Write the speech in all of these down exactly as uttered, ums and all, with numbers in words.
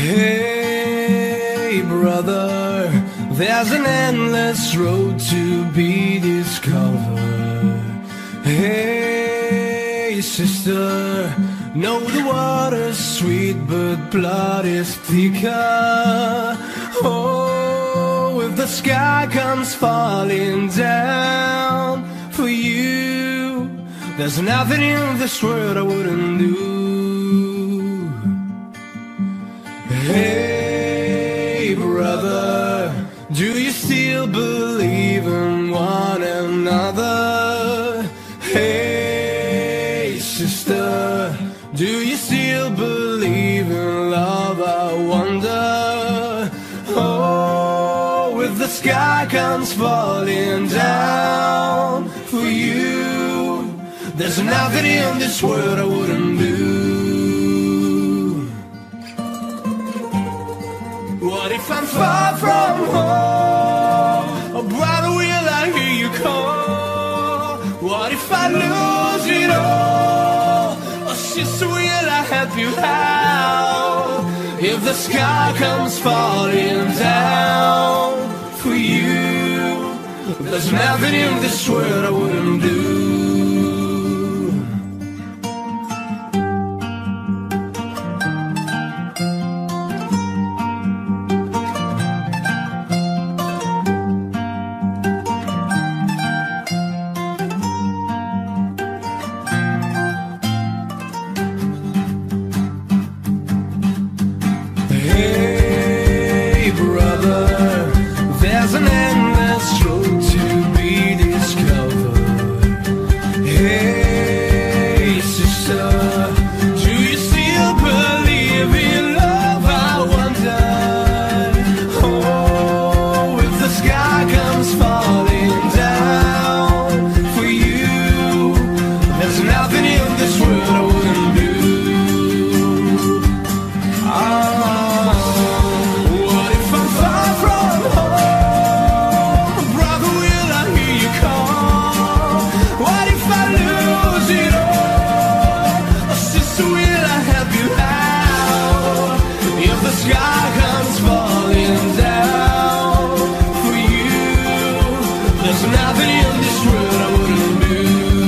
Hey brother, there's an endless road to be discovered. Hey sister, know the water's sweet but blood is thicker. Oh, if the sky comes falling down for you, there's nothing in this world I wouldn't do. Hey brother, do you still believe in one another? Hey sister, do you still believe in love? I wonder. Oh, if the sky comes falling down for you, there's nothing in this world I wouldn't do. What if I'm far from home? Oh brother, will I hear you call? What if I lose it all? Oh sister, will I help you out? If the sky comes falling down for you, there's nothing in this world I wouldn't do. Hey brother, there's an endless road to be discovered. Hey sister, do you still believe in love? I wonder. Oh, if the sky comes falling down for you, there's nothing in this world I wouldn't do. Oh, sky comes falling down for you, there's nothing in this world I wouldn't do.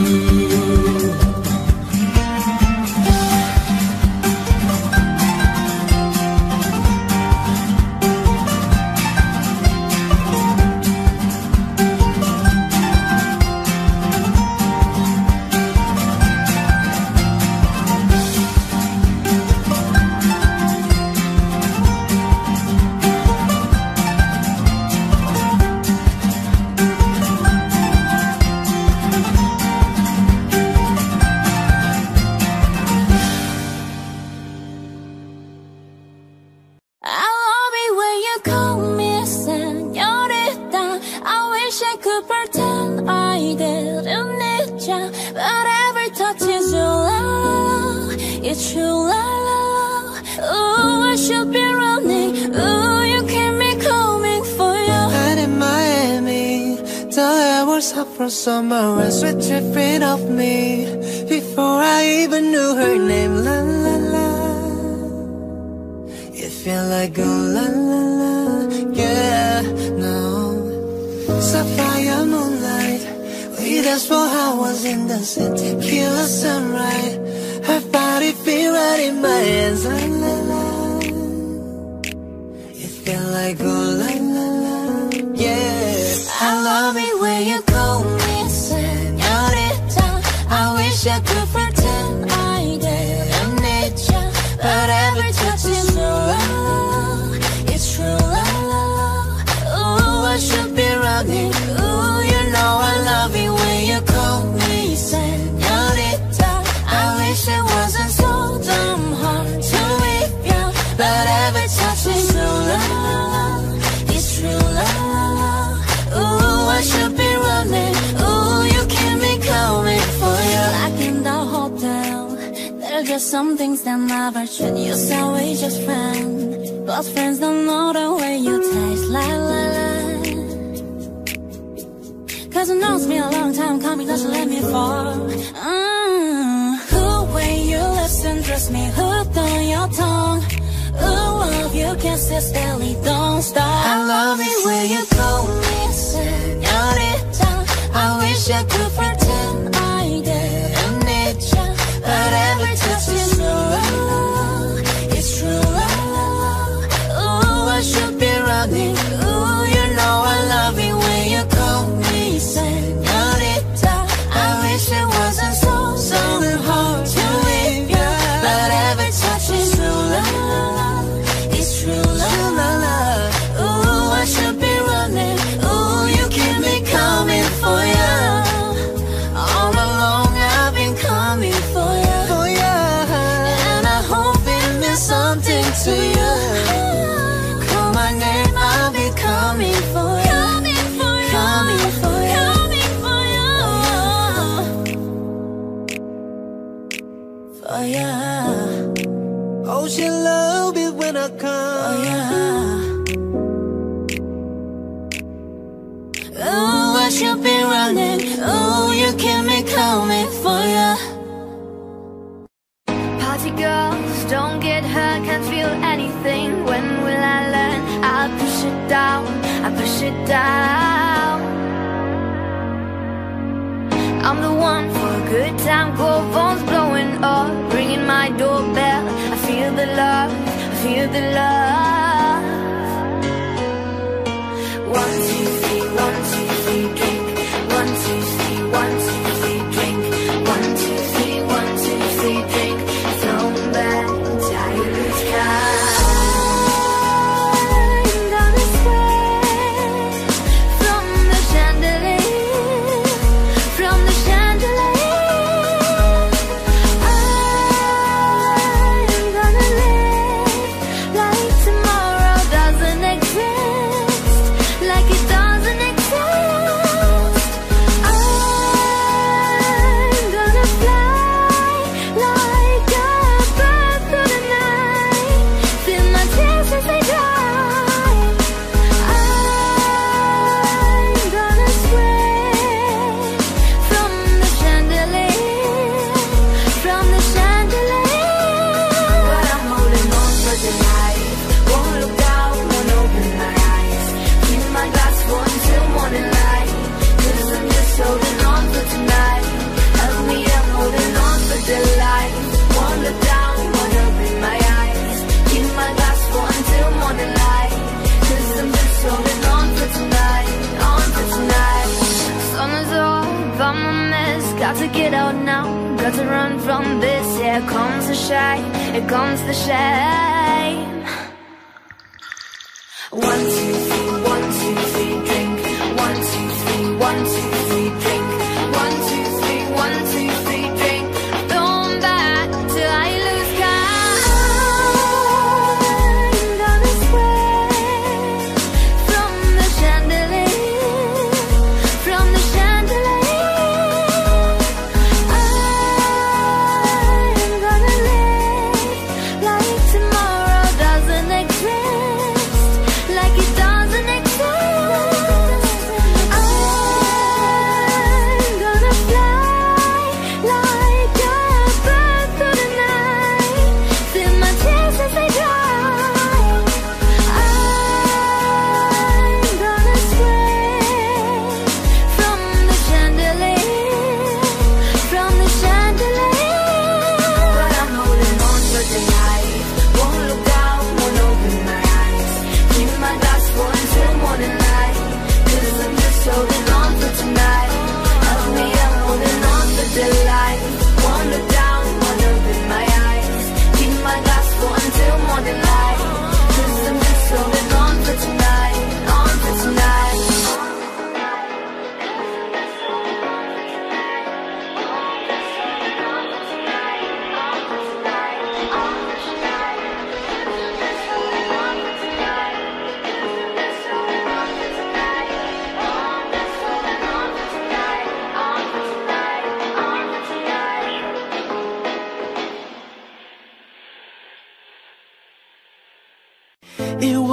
From summer and sweat dripping off me before I even knew her name. La la la, it felt like oh la la la, yeah. No, sapphire moonlight, we danced for hours in the city, tequila sunrise. Her body feel right in my hands. La la la, it felt like oh la la la, yeah. I love it when you call me señorita. I wish I could pretend I didn't need ya, but every touch is so love. It's true love. Ooh, I should be running. Ooh, you know I love it when you call me señorita. I wish it wasn't so damn hard to leave ya, but every touch is so love. It's true love. Ooh, I should be running. Ooh, you keep me coming for you. Like in the hotel, there's just some things that never change. You say we just friends, but friends don't know the way you taste. La la la. Cause it knows me a long time coming, doesn't let me fall. mm. Who when you listen, trust me, hooked on your tongue. Ooh, love you can't sit still, don't stop. I love it when you call me señorita. I wish I could pretend I didn't need ya, but every touch is true, it's true. Ooh, I should be running. Ooh, you know I love it when you call me señorita. I wish it wasn't so, so hard to leave ya, but every touch is true love, it's true love. Ooh, I should be running. Ooh, you keep me coming for ya. All along I've been coming for ya, for ya. And I hope it means something to you. Call my name, I'll be coming for ya, coming for ya, coming for ya, coming for ya, for ya. Oh, she love it when I come. Oh yeah. Ooh, I should be running. Ooh, you keep me coming for ya. Party girls, don't get hurt, can't feel anything. When will I learn? I push it down, I push it down. I'm the one for a good time, cold phones blowing up, ringing my doorbell. I feel the love, I feel the love. One, two, three, one, two, three, drink. One, two, three, one, two, three, drink. One, two, three, one, two, three, drink. Thrown back, tie you lose count. I'm gonna sway from the chandelier, from the chandelier. I'm gonna live like tomorrow doesn't exist, like it doesn't exist. I'm gonna fly like a bird through the night, feel my tears as they dry. I'm gonna sway from the chandelier, from the chandelier. But I'm holding on for the light, won't look down, won't open my eyes. Keep my glass full until morning light, 'cause I'm just holding on for tonight. Help me, I'm holding on for the light. Won't look down, won't open my eyes. Keep my glass full until morning light, 'cause I'm just holding on for tonight, on for tonight. Sun is up, I'm a mess, got to get out now, got to run from this. Here comes the shine, here comes the shame. One, two, three, one, two, three, drink. One, two, three, one, two, three, drink. One, two, three, one, two, three, drink. Thrown back till I lose count. I'm gonna sway from the chandelier, from the chandelier. I'm gonna live like tomorrow doesn't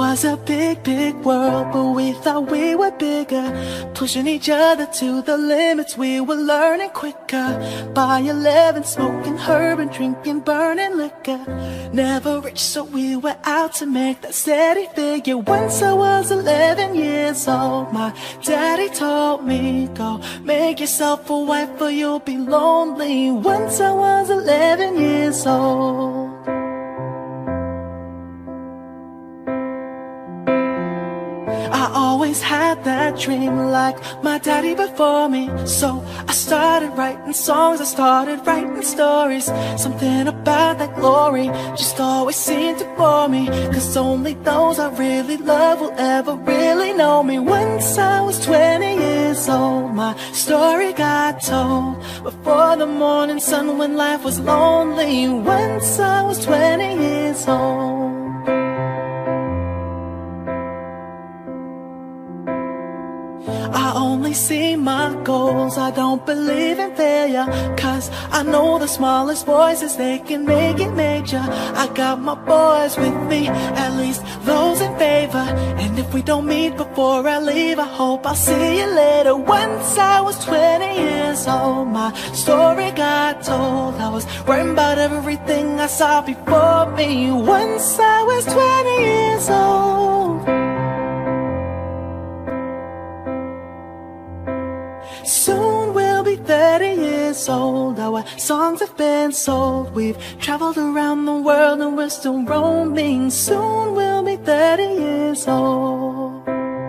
was a big, big world, but we thought we were bigger, pushing each other to the limits. We were learning quicker. By eleven, smoking herb and drinking burning liquor. Never rich, so we were out to make that steady figure. Once I was eleven years old, my daddy told me, go make yourself a wife or you'll be lonely. Once I was eleven years old. I always had that dream like my daddy before me. So I started writing songs, I started writing stories. Something about that glory just always seemed to bore me, cause only those I really love will ever really know me. Once I was twenty years old, my story got told before the morning sun when life was lonely. Once I was twenty years old. I only see my goals, I don't believe in failure, cause I know the smallest voices, they can make it major. I got my boys with me, at least those in favor. And if we don't meet before I leave, I hope I'll see you later. Once I was twenty years old, my story got told. I was worrying about everything I saw before me. Once I was twenty years old. Soon we'll be thirty years old. Our songs have been sold. We've traveled around the world and we're still roaming. Soon we'll be thirty years old.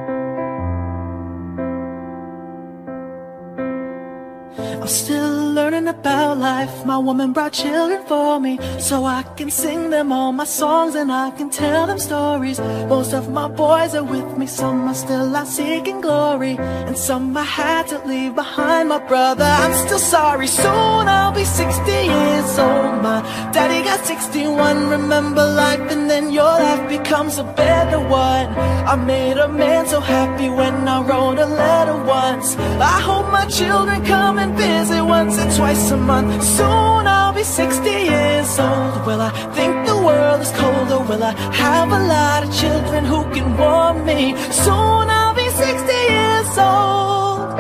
I'm still learning about life. My woman brought children for me, so I can sing them all my songs and I can tell them stories. Most of my boys are with me, some are still out seeking glory, and some I had to leave behind. My brother, I'm still sorry. Soon I'll be sixty years old. My daddy got sixty-one. Remember life and then your life becomes a better one. I made a man so happy when I wrote a letter once. I hope my children come and visit once or twice a month. Soon I'll be sixty years old. Will I think the world is colder? Will I have a lot of children who can warm me? Soon I'll be sixty years old.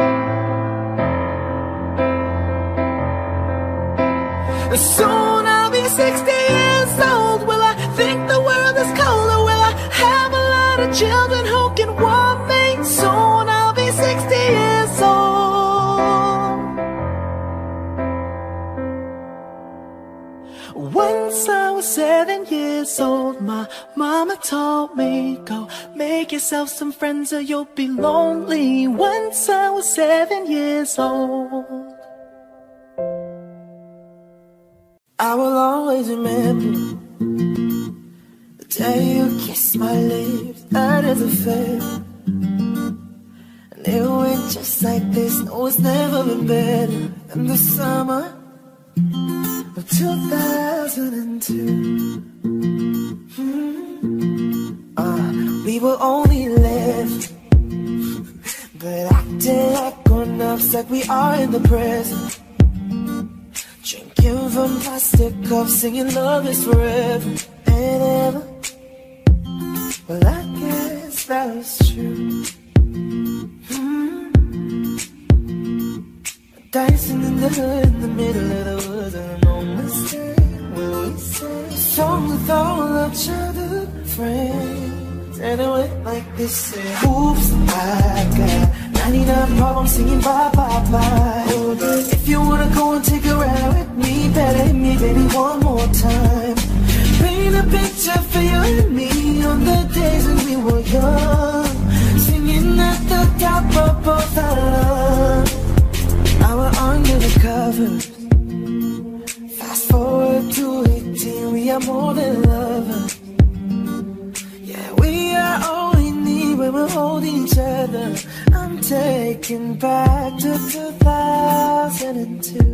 Soon I'll be sixty years old. Will I think the world is colder? Will I have a lot of children who can warm me? Soon I'll be sixty years old. Once I was seven years old, my mama told me, go make yourself some friends or you'll be lonely. Once I was seven years old. I will always remember the day you kissed my lips. That is a fair. And it went just like this. No, it's never been better than the summer of two thousand two. Mm-hmm. uh, we were only left, but acting like grown-ups, like we are in the present. Drinking from plastic cups, singing love is forever and ever. Well, I guess that was true. Mm-hmm. Dancing in the hood, in the middle of the woods, and no mistake when we sang songs with all our childhood friends. And it went like this, say, oops, I got ninety-nine problems singing bye, bye, bye. If you wanna go and take a ride with me, better hit me, baby, one more time. Paint a picture for you and me on the days when we were young, singing at the top of both our lungs. Now we're under the covers. Fast forward to eighteen, we are more than lovers. Yeah, we are all we need when we're holding each other. I'm taken back to two thousand two.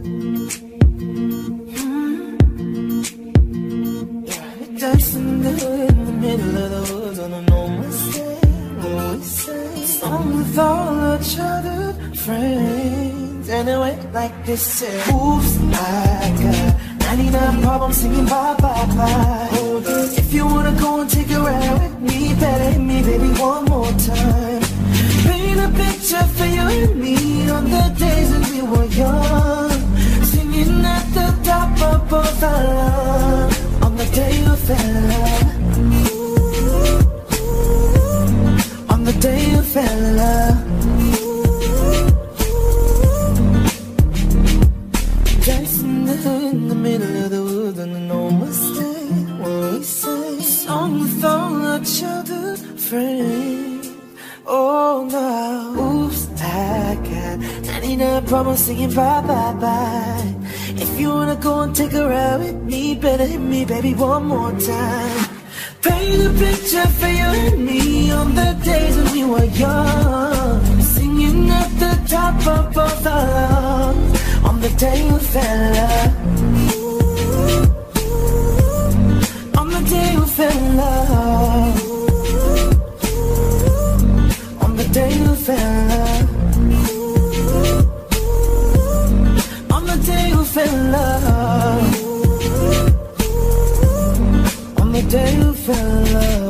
Mm-hmm. Yeah, dancing in the hood, in the middle of the woods, on a no mistake when we sang song with all our childhood friends. And it went like this, say, oops, I got ninety-nine problems singing bye bye bye. If you wanna go and take a ride with me, better hit me baby one more time. Paint a picture for you and me on the days when we were young, singing at the top of both our lungs. On the day you fell in love, on the day you fell in love. Dancing in the middle of the woods and no mistake when we say song with all our childhood friends. Oh no, oops, I got ninety-nine problems singing bye bye bye. If you wanna go and take a ride with me, better hit me baby one more time. Paint a picture for you and me on the days when we were young, singing at the top of both our lungs. On the day we fell in love, on the day we fell in love, on the day we fell in love, on the day we fell in love, on the day we fell in love.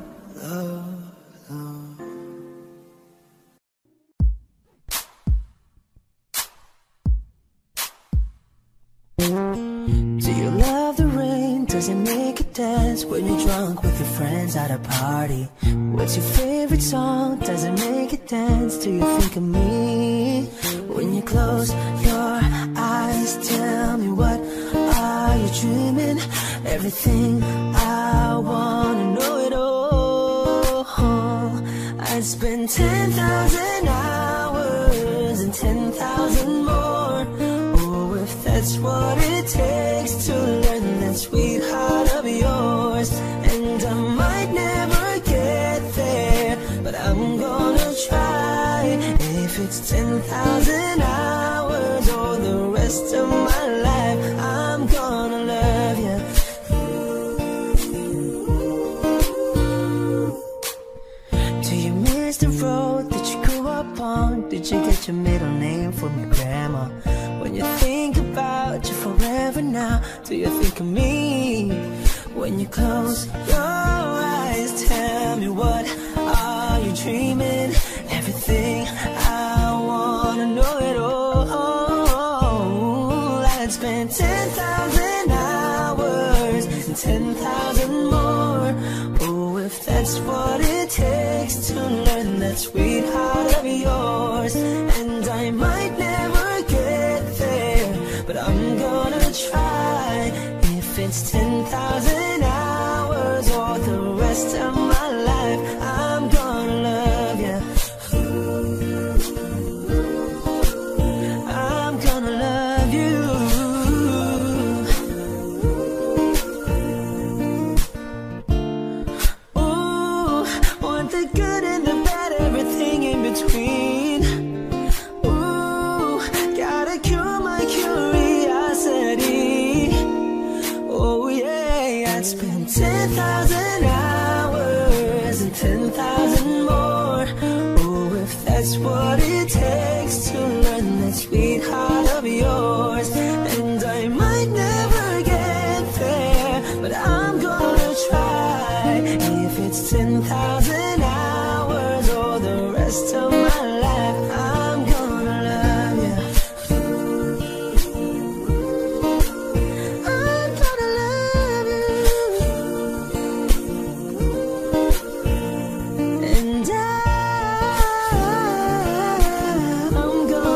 Do you love the rain? Does it make you dance when you're drunk with your friends at a party? What's your favorite song? Does it make you dance? Do you think of me? When you close your eyes, tell me what are you dreaming? Everything I wanna know it all. I'd spend ten thousand hours and ten thousand more. If that's what it takes to learn that sweetheart of yours. And I might never get there, but I'm gonna try. If it's ten thousand hours or the rest of my life, I'm gonna love you. Do you miss the road that you grew up on? Did you get your middle name from your grandma? When you think about you forever now, do you think of me? When you close your eyes, tell me what are you dreaming? Everything I wanna know it all. I'd spend ten thousand hours and ten thousand more. Oh, if that's what it takes to learn that sweetheart of yours. And I might never get there, but I'm gonna try. If it's ten thousand hours or the rest of my life, I'm gonna love you. I'm gonna love you. Ooh, want the good and the bad, everything in between. Spend ten thousand hours and ten thousand more. Oh, if that's what it takes to learn that sweetheart of yours. And I might never get there, but I'm gonna try. If it's ten thousand hours or the rest of my life, I'm gonna love you. I'm gonna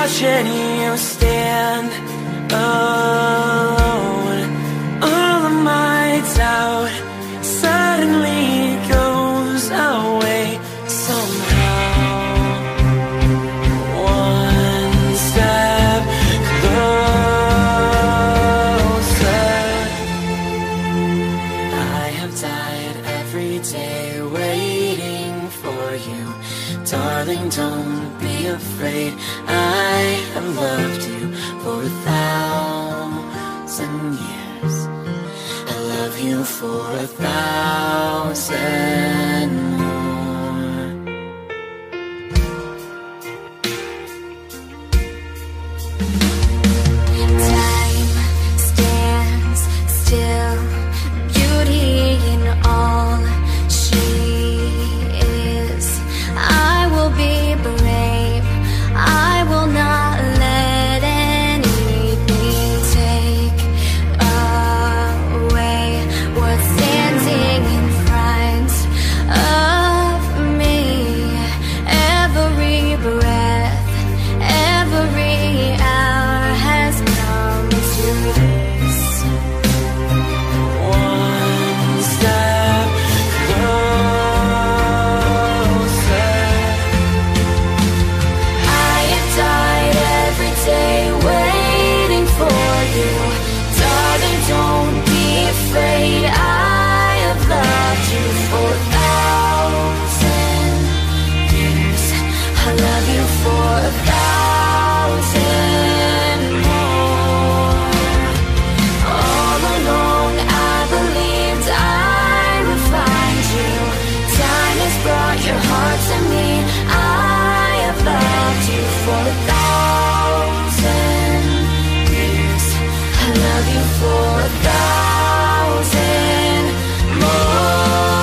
watching you stand alone. All of my doubt suddenly goes away somehow. One step closer. I have died every day waiting for you. Darling, don't be afraid. I have loved you for a thousand years. I love you for a thousand more. Time stands still, beauty in all she is. I will be brave, I will not let anything take away what's standing in front of me. Every breath, every hour has come to this. One step closer. I have died every day waiting for you. Darling, don't be afraid. I have loved you for a thousand years. I love you for a thousand more. All along I believed I would find you. Time has brought your heart to me. I have loved you for a thousand years. I love you for a thousand more.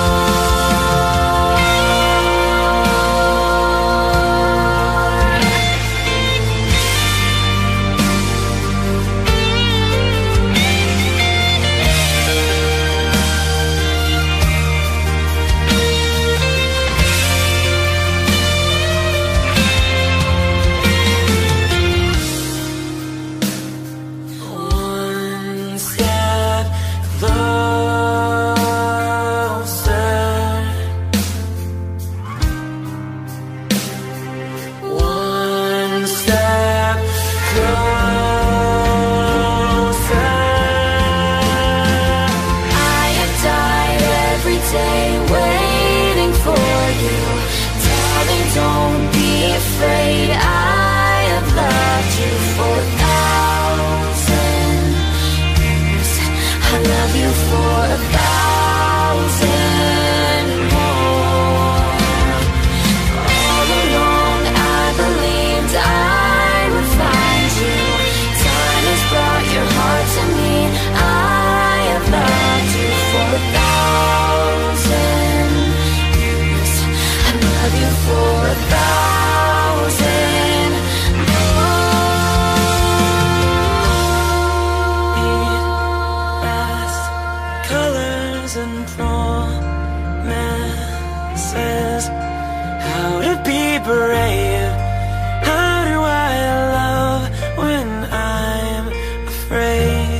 One step closer. One step closer. I have died every day waiting for you. Darling, don't be afraid. I have loved you for a thousand years. I love you for a thousand more. All along I believed I would find you. Time has brought your heart to me. I have loved you for a thousand years. I love you for a thousand Beat colors and promises. How to be brave. How do I love when I'm afraid?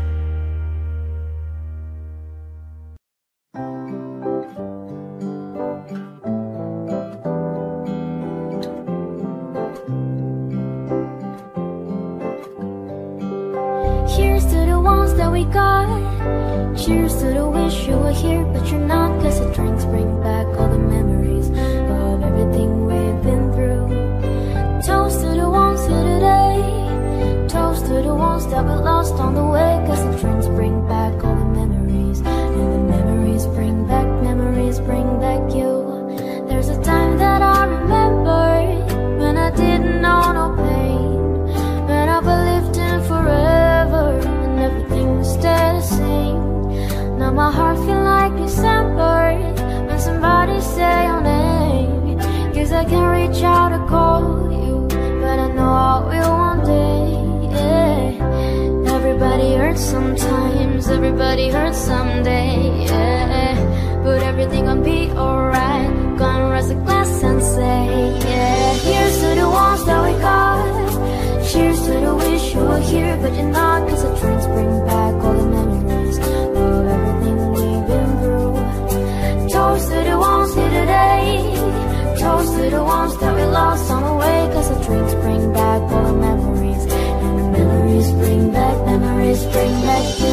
Here's to the ones that we got. Cheers to the wish you were here, but you're not. Cause the drinks bring back all the memories of everything we've been through. Toast to the ones here today. Toast to the ones that we lost on the way. Cause the drinks bring back all the memories. And the memories bring back, memories bring back you. There's a time that I remember when I didn't know no pain. When I believed in forever and everything would stay the same. Now my heart feel like December when somebody say your name. Guess I can reach out to call you, but I know I will one day. Yeah. Everybody hurts sometimes, everybody hurts someday. Yeah. But everything gon' be alright. Gonna raise a glass and say, yeah. Here's to the ones that we got. Toast to the ones that we lost on the way, cause the drinks bring back all the memories, and the memories bring back, memories bring back you.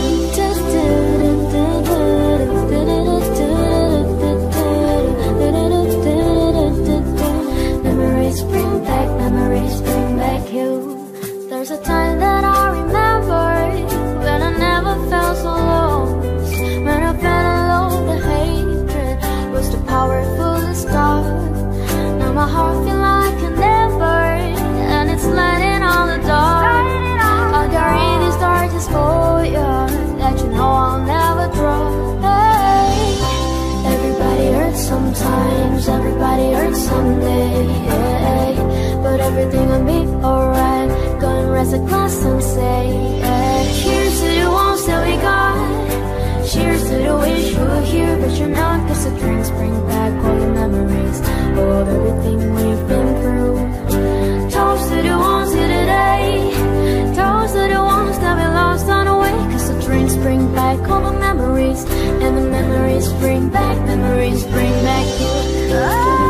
Memories bring back, memories bring back you. There's a time that I remember when I never felt so lost, when I felt alone, the hatred was too powerful to stop. Now my heart feels like an ember, and it's lighting on the dark. I carry these darkest for you, that you know I'll never drop. Hey, everybody hurts sometimes, everybody hurts someday, hey, but everything will be alright. Go and raise a glass and say, hey, cheers to the ones that we got. Cheers to the wish you were here, but you're not, cause the drinks bring back all the memories of everything we've been through. Toast to the ones here today, toast to the ones that we lost on the way, cause the drinks bring back all the memories, and the memories bring back, memories bring back you. Oh.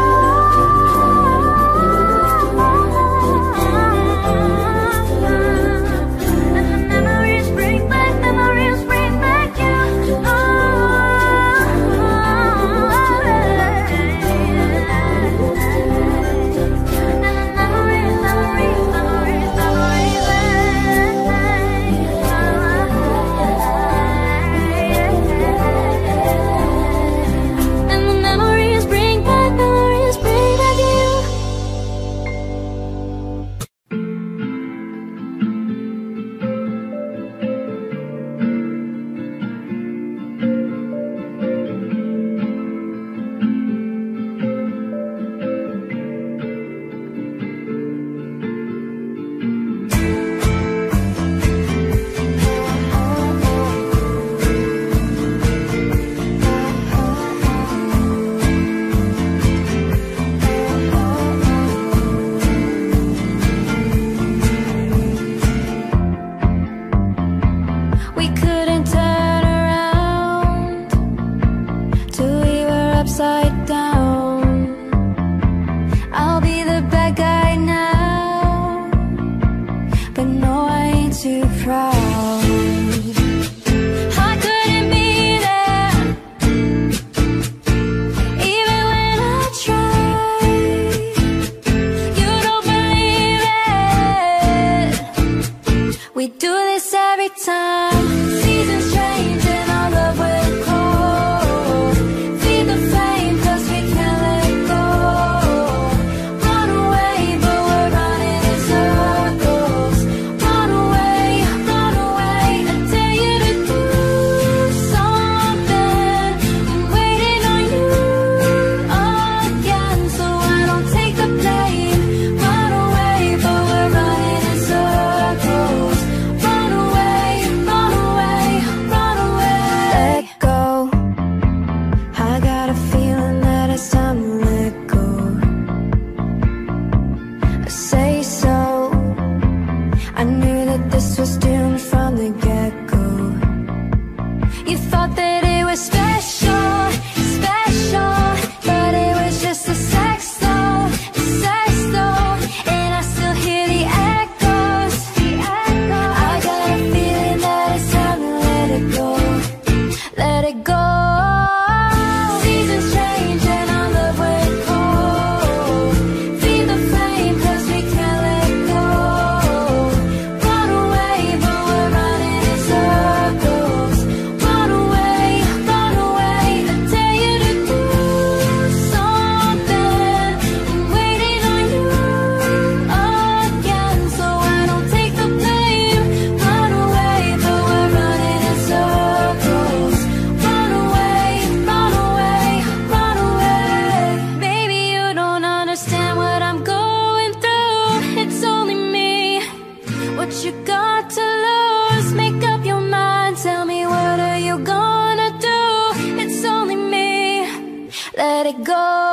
let it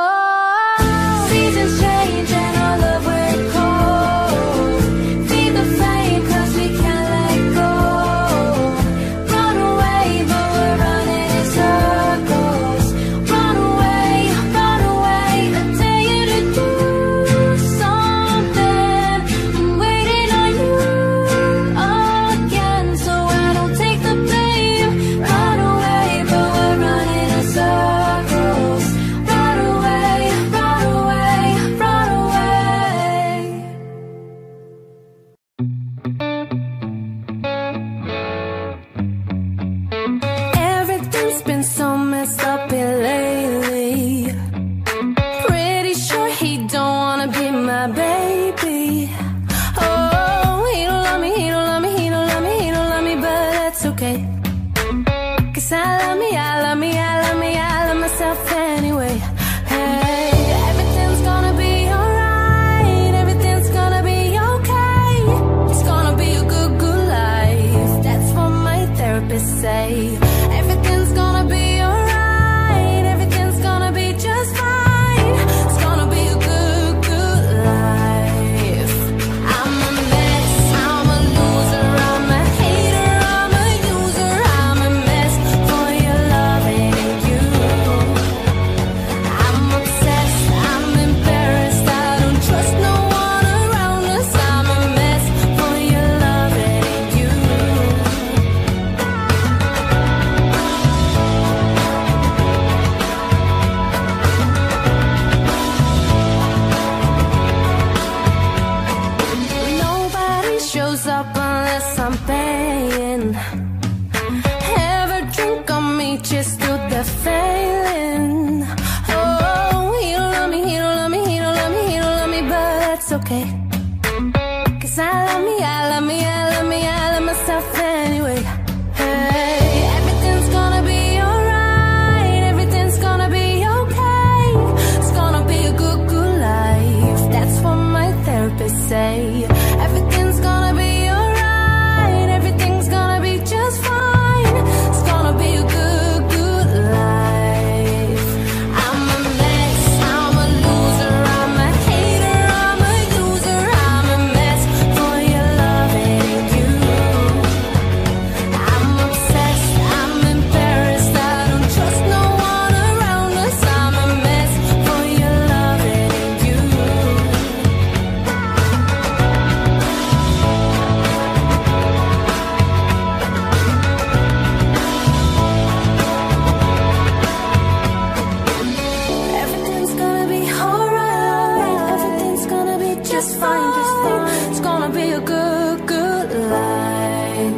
go. Seasons change and our love will cold. Feed the flame cause we can't let go. Run away but we're running in circles. Run away, run away, I tell you to up here lately. Pretty sure he don't wanna be my baby. Oh, he don't love me, he don't love me, he don't love me, he don't love me, but that's okay. Cause I love me, I love me, I love me, I love myself anyway. Hey, everything's gonna be alright, everything's gonna be okay. It's gonna be a good, good life. That's what my therapist say. Everything's gonna be alright, everything's gonna be just fine. It's gonna be a good, good life. I'm a mess, I'm a loser, I'm a hater, I'm a user, I'm a mess for your loving you. I'm obsessed, I'm embarrassed, I don't trust no one around us. I'm a mess for your loving you. Nobody shows up unless I'm paying. Ever drink on me just to the failing. Oh, he don't love me, he don't love me, he don't love me, he don't love me, but that's okay. Cause I love me, I love me, I love me, I love myself anyway. Hey, everything's gonna be alright, everything's gonna be okay. It's gonna be a good, good life. That's what my therapist say. Everything's gonna be alright, everything's gonna be just fine. It's gonna be a good, good life. I'm a mess, I'm a loser, I'm a hater, I'm a user, I'm a mess for your loving you. I'm obsessed, I'm embarrassed, I don't trust no one around us. I'm a mess for your loving you. Everything's gonna be alright, everything's gonna be just fine, just fine. It's gonna be a good, good life.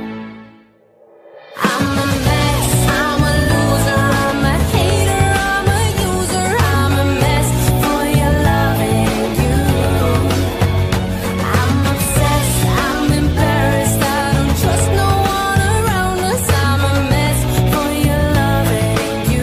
I'm a mess, I'm a loser, I'm a hater, I'm a user, I'm a mess for your loving you. I'm obsessed, I'm embarrassed, I don't trust no one around us. I'm a mess for your loving you.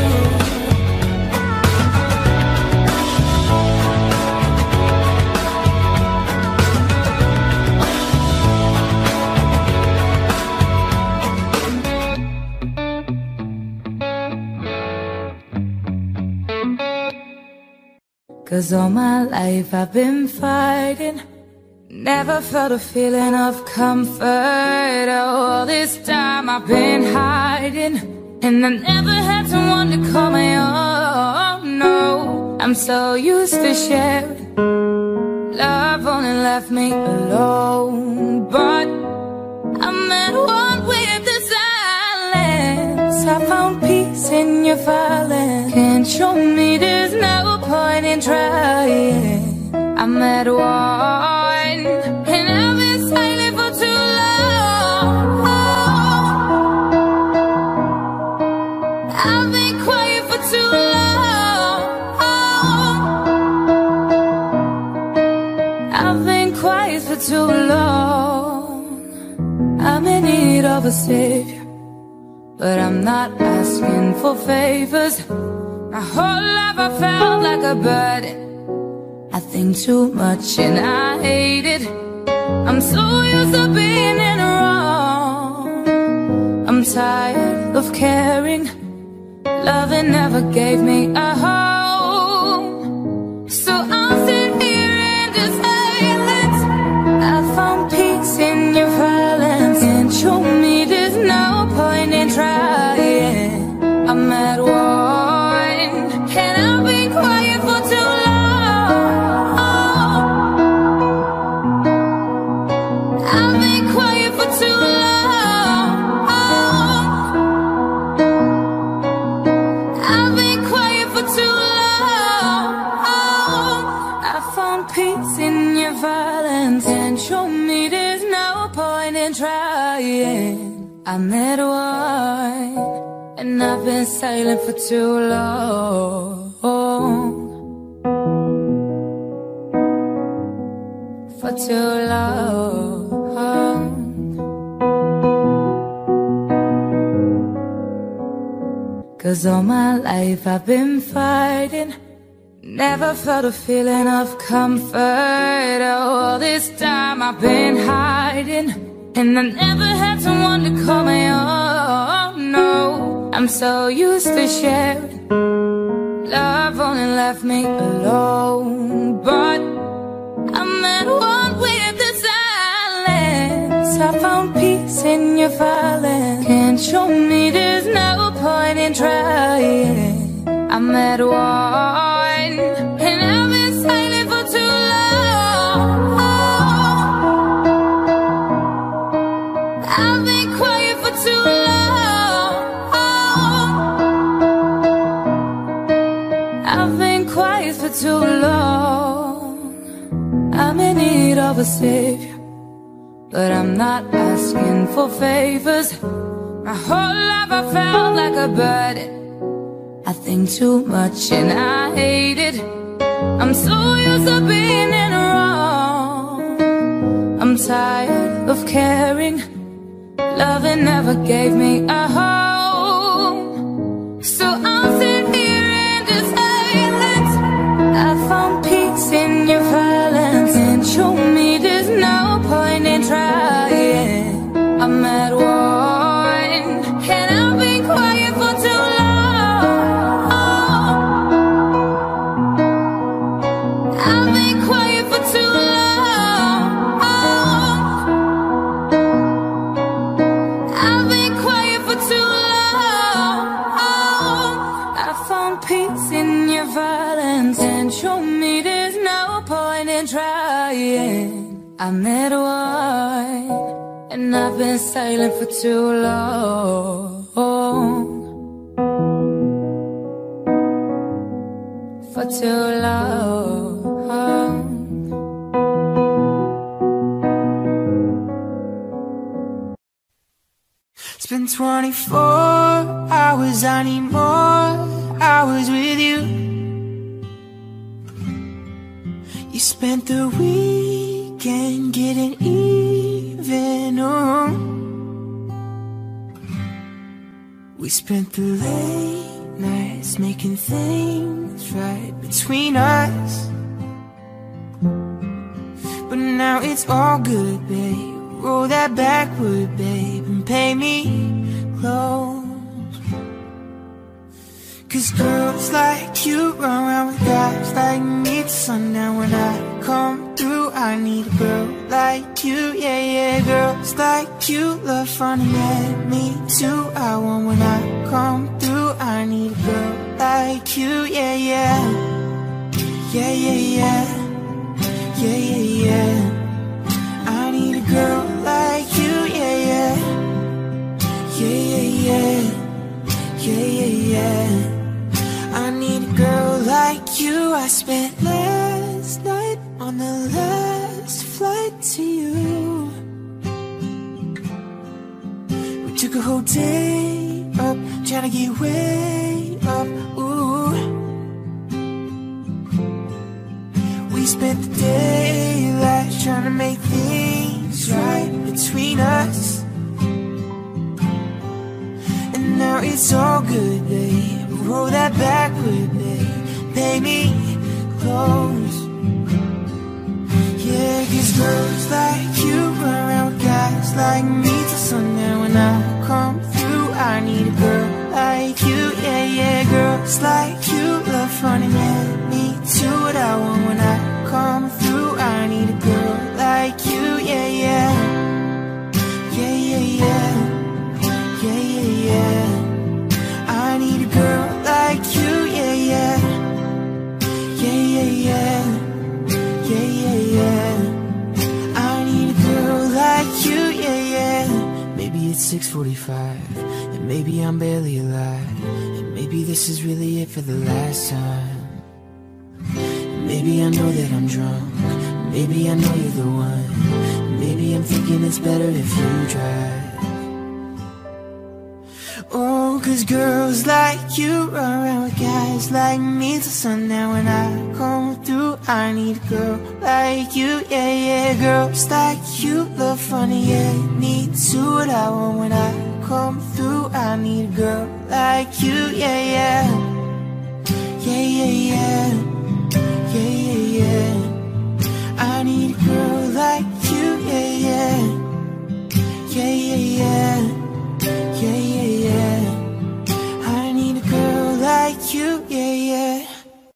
Cause all my life I've been fighting, never felt a feeling of comfort. All this time I've been hiding, and I never had someone to call my own. No, I'm so used to sharing. Love only left me alone, but I'm at one with the silence. I found peace in your violence. Can't show me there's no point in trying. I'm at one, and I've been silent for too long. I've been quiet for too long. I've been quiet for too long. I'm in need of a savior, but I'm not asking for favors. My whole life I felt like a burden. I think too much and I hate it. I'm so used to being in the wrong. I'm tired of caring. Loving never gave me a home. So I'll sit here in the silence. I found peace in your violence. Can't show me there's no point in trying. I'm at one, and I've been quiet for too long. I've been quiet for too long. I've been quiet for too long. I found peace in your violence. Can't show me there's no point in trying. I'm at one, and I've been silent for too long. For too long. Cause all my life I've been fighting, never felt a feeling of comfort. Oh, all this time I've been hiding, and I never had someone to call my own. No, I'm so used to sharing. Love only left me alone, but I'm at one with the silence. I found peace in your violence. Can't show me there's no point in trying. I'm at one, and I've been silent for too long. I've been quiet for too long. I've been quiet for too long. I'm in need of a savior, but I'm not asking for favors. My whole life I felt like a burden. I think too much and I hate it. I'm so used to being in wrong. I'm tired of caring. Loving never gave me a home. So I'll sit here in the silence. I found peace in your violence. And show me there's no point in trying. I'm at one, and I've been quiet for too long. I've been quiet for too long. I've been quiet for too long. I found peace in your violence, and show me there's no point in trying. I'm at one, and I've been silent for too long. For too long. It's been twenty-four hours, I need more hours with you. You spent the weekend getting even, oh. We spent the late nights making things right between us. But now it's all good, babe. Roll that backward, babe, and pay me close. Cause girls like you run around with guys like me till sundown. When I come through, I need a girl like you, yeah, yeah. Girls like you love fun, yeah, me too. I want when I come through, I need a girl like you, yeah, yeah. Yeah, yeah, yeah. Yeah, yeah, yeah. I need a girl like you, yeah, yeah. Yeah, yeah, yeah. Yeah, yeah, yeah. I need a girl like you. I spent last night on the last flight to you. We took a whole day up, trying to get way up, ooh. We spent the daylight trying to make things right between us. And now it's all good, babe. Roll that backward, babe. Pay me close. Yeah, cause girls like you run around with guys like me till sundown. When I come through, I need a girl like you, yeah, yeah. Girls like you love fun and yeah, me too. What I want when I come through, I need a girl like you, yeah, yeah. Yeah, yeah, yeah. Yeah, yeah, yeah. I need a girl like you, yeah, yeah. Yeah, yeah, yeah. Yeah, yeah, yeah. I need a girl like you, yeah, yeah. Maybe it's six forty-five, and maybe I'm barely alive, and maybe this is really it for the last time. And maybe I know that I'm drunk, maybe I know you're the one, maybe I'm thinking it's better if you drive. Oh, Cause girls like you run around with guys like me till sundown. When I come through, I need a girl like you, yeah, yeah. Girls like you look funny, yeah, me too. What I want when I come through, I need a girl like you, yeah, yeah. Yeah, yeah, yeah. Yeah, yeah, yeah. I need a girl like you, yeah, yeah. Yeah, yeah, yeah. Yeah, yeah, yeah. I need a girl like you, yeah, yeah.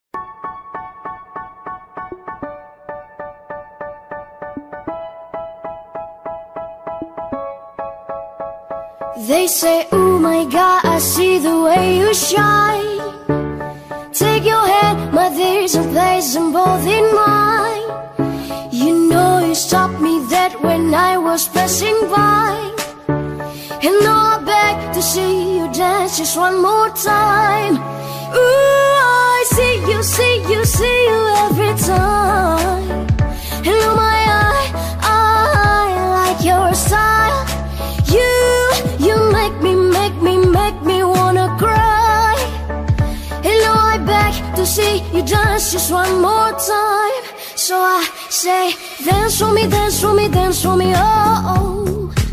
They say, oh my God, I see the way you shine. Take your hand, my there's and place them both in mine. You know you stopped me dead when I was passing by. And now I beg to see you dance just one more time. Ooh, I see you, see you, see you every time. And oh my, I, I like your style. You, you make me, make me, make me wanna cry. And now I beg to see you dance just one more time. So I say, dance for me, dance for me, dance for me, oh, oh.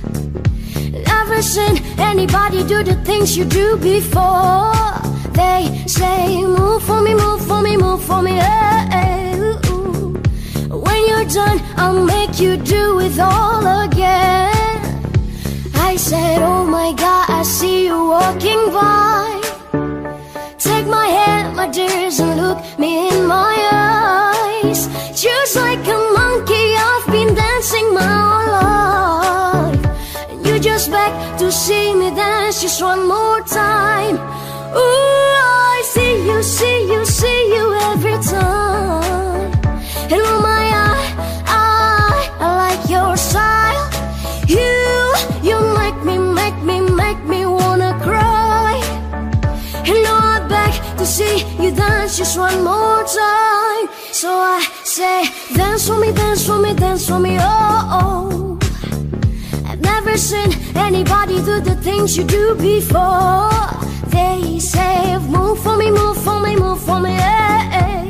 Never seen anybody do the things you do before. They say, move for me, move for me, move for me, hey, hey, ooh, ooh. When you're done, I'll make you do it all again. I said, oh my God, I see you walking by. Take my hand, my dears, and look me in my eyes. Just like a monkey, I've been dancing my whole life. And you just beg to see me dance just one more time. Ooh, I see you, see you, see you every time. And oh my, I, I, I like your style. You, you make me, make me, make me wanna cry. And now I beg to see you dance just one more time. So I say, dance for me, dance for me, dance for me, oh, oh. I've never seen anybody do the things you do before. They say, move for me, move for me, move for me, hey, hey.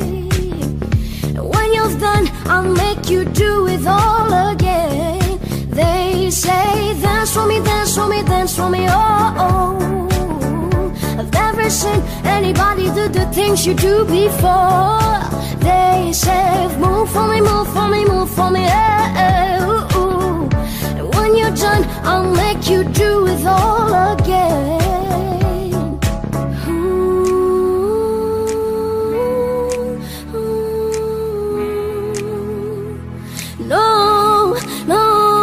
When you've done, I'll make you do it all again. They say, dance for me, dance for me, dance for me, oh, oh. I've never seen anybody do the things you do before. They say, move for me, move for me, move for me, hey, hey, ooh, ooh. And when you're done, I'll make you do it all again. No, no,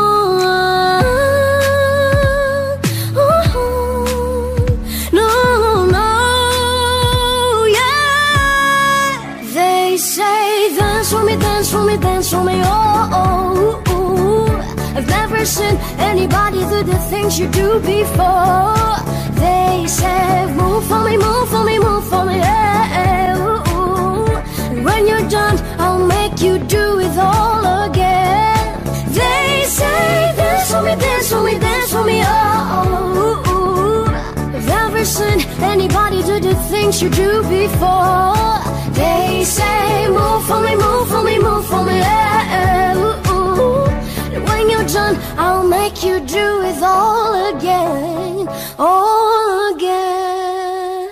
no, no, yeah. They say, dance for me, dance for me, dance for me, oh, oh, oh. I've never seen anybody do the things you do before. They say, move for me, move for me, move for me, hey, hey, ooh, ooh. And when you're done, I'll make you do it all again. They say, dance for me, dance for me, dance for me, oh, oh, oh. I've never seen anybody do the things you do before. They say, move for me, move for me, move for me, hey, hey, ooh, ooh. And when you're done, I'll make you do it all again, all again.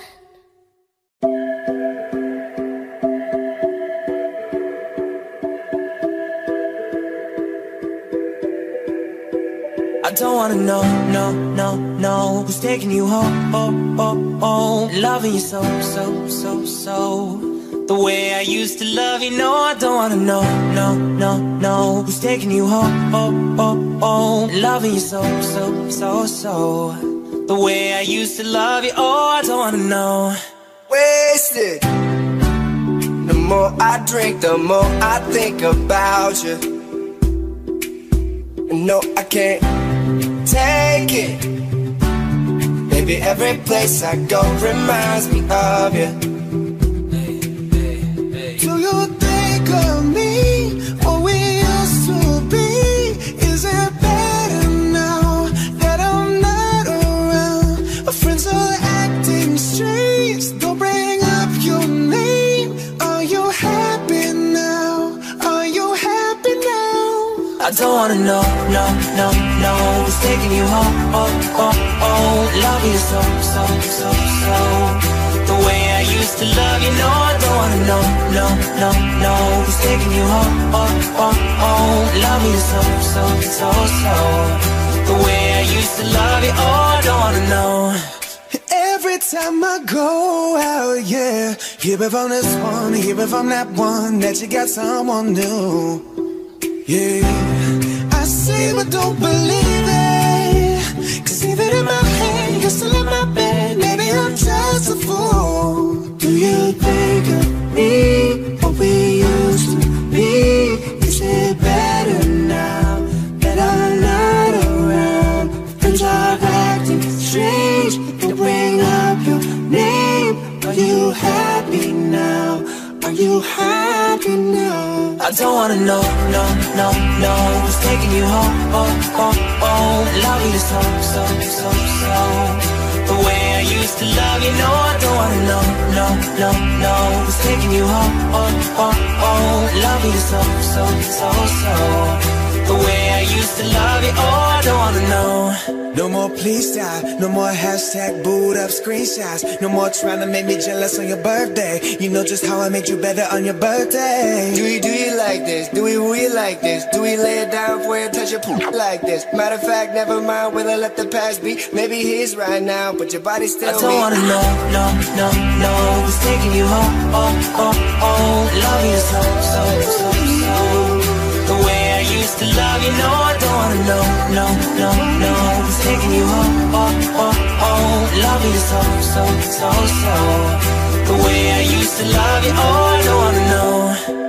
I don't wanna know, no, no, no, who's taking you home, oh, oh, oh. Loving you so, so, so, so the way I used to love you, no, I don't wanna know, no, no, no, who's taking you home, oh, oh, oh. Loving you so, so, so, so the way I used to love you, oh, I don't wanna know. Wasted. The more I drink, the more I think about you. No, I can't take it. Baby, every place I go reminds me of you. Do you think of me, what we used to be? Is it better now that I'm not around? My friends are acting don't wanna know, no, no, no who's taking you home, oh, oh, oh. Love you so, so, so, so the way I used to love you, no, I don't wanna know, no, no, no who's taking you home, oh, oh, oh. Love you so, so, so, so the way I used to love you, oh, I don't wanna know. Every time I go out, yeah, hear it from this one, hear it from that one, that you got someone new. Yeah, I see but don't believe it, cause even in my head, you're still in my bed. Maybe I'm just a fool. Do you think of me, what we used to be? Is it better now that I'm not around? Friends are acting strange, they bring up your name. Are you happy now? Are you happy now? I don't wanna know, no, no, no who's taking you home, oh, oh, oh. Love you so, so, so, so the way I used to love you, no, I don't wanna know, no, no, no who's taking you home, oh, oh, oh. Love you so, so, so, so the way I used to love you, oh, I don't wanna know. No more please stop, no more hashtag boot up screenshots. No more trying to make me jealous on your birthday. You know just how I made you better on your birthday. Do we do you like this? Do we really like this? Do we lay it down for you and touch your poop like this? Matter of fact, never mind, will I let the past be? Maybe he's right now, but your body's still me. I don't wanna know, no, no, no who's taking you home, oh, oh, oh. Love you so, so, so, so the way I used to love you, no, I don't wanna know, no, no, no who's taking you home, oh, oh, oh. Love you so, so, so, so the way I used to love you, oh, I don't wanna know.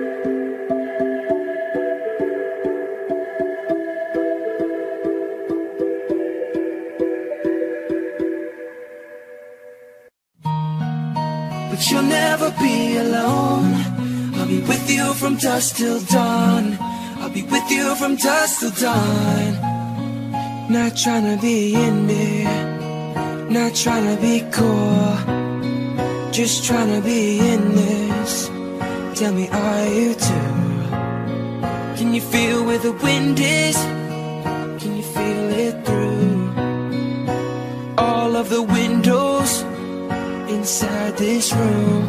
But you'll never be alone. I'll be with you from dusk till dawn. I'll be with you from dusk till dawn. Not trying to be in there, not trying to be cool, just trying to be in this. Tell me, are you too? Can you feel where the wind is? Can you feel it through all of the windows inside this room?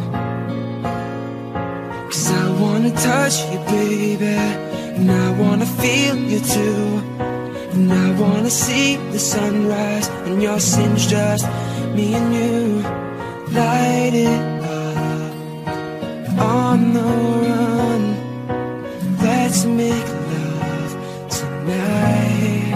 Cause I wanna touch you, baby, and I wanna feel you too. And I wanna see the sunrise and your sins, just me and you. Light it up on the run. Let's make love tonight.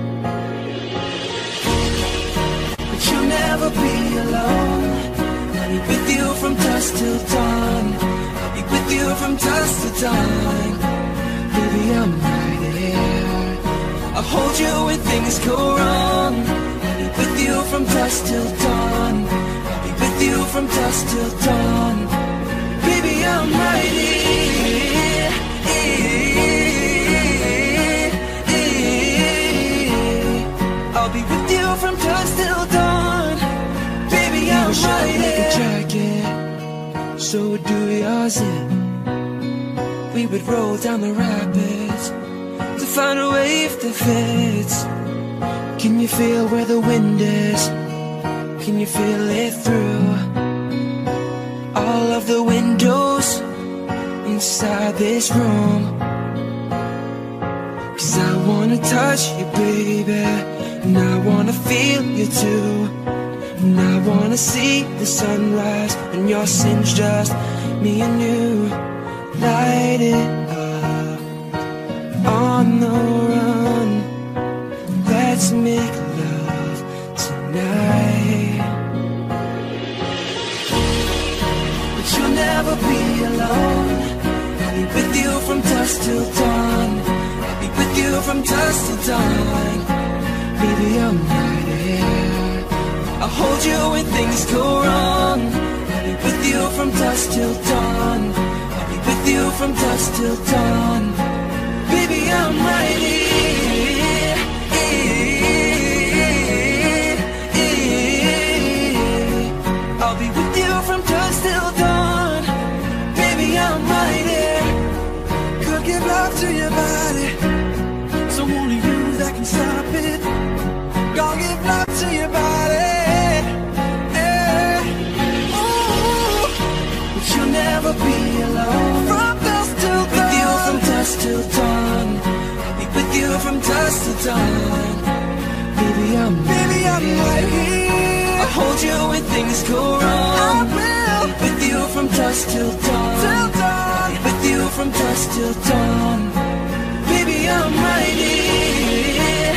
But you'll never be alone. I'll be with you from dusk till dawn. I'll be with you from dusk till dawn. Baby, I'm right here. I'll hold you when things go wrong. I'll be with you from dusk till dawn. I'll be with you from dusk till dawn. Baby, I'm right here. I'll be with you from dusk till dawn. Baby, I'm right here. Like a jacket, so would do yours in. We would roll down the rapids to find a wave that fits. Can you feel where the wind is? Can you feel it through all of the windows inside this room? Cause I wanna touch you, baby, and I wanna feel you too. And I wanna see the sunrise and your sins, just me and you. Light it up on the run. Let's make love tonight. But you'll never be alone. I'll be with you from dusk till dawn. I'll be with you from dusk till dawn. Baby, I'm right here. I'll hold you when things go wrong. I'll be with you from dusk till dawn. I'll be with you from dusk till dawn. Baby, I'm right here. I'll be with you from dusk till dawn. Baby, I'm right here. Could give love to your body. never be alone. From dusk till dawn, with you from dusk till dawn. I'll be with you from dusk till dawn. Baby, I'm baby, I'm right here. I'll hold you when things go wrong. I will. With you from dusk till dawn, till dawn. With you from dusk till dawn. Baby, I'm right here.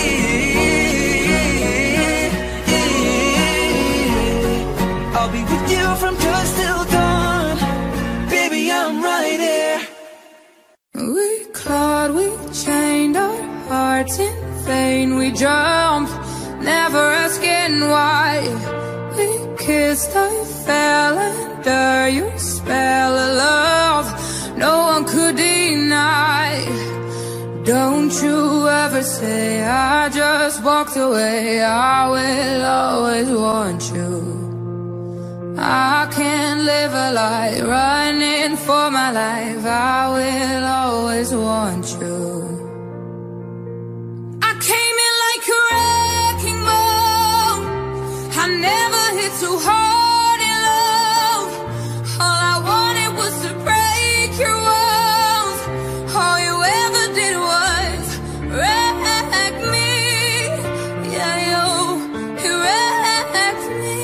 I'll be with you from dusk till dawn. Baby, I'm right here. We clawed, we chained our hearts in vain. We jumped, never asking why. We kissed, I fell under your spell of love no one could deny. Don't you ever say I just walked away. I will always want you. I can't live a lie, running for my life. I will always want you. I came in like a wrecking ball. I never hit too hard in love. All I wanted was to break your walls. All you ever did was wreck me. Yeah, you, you wrecked me.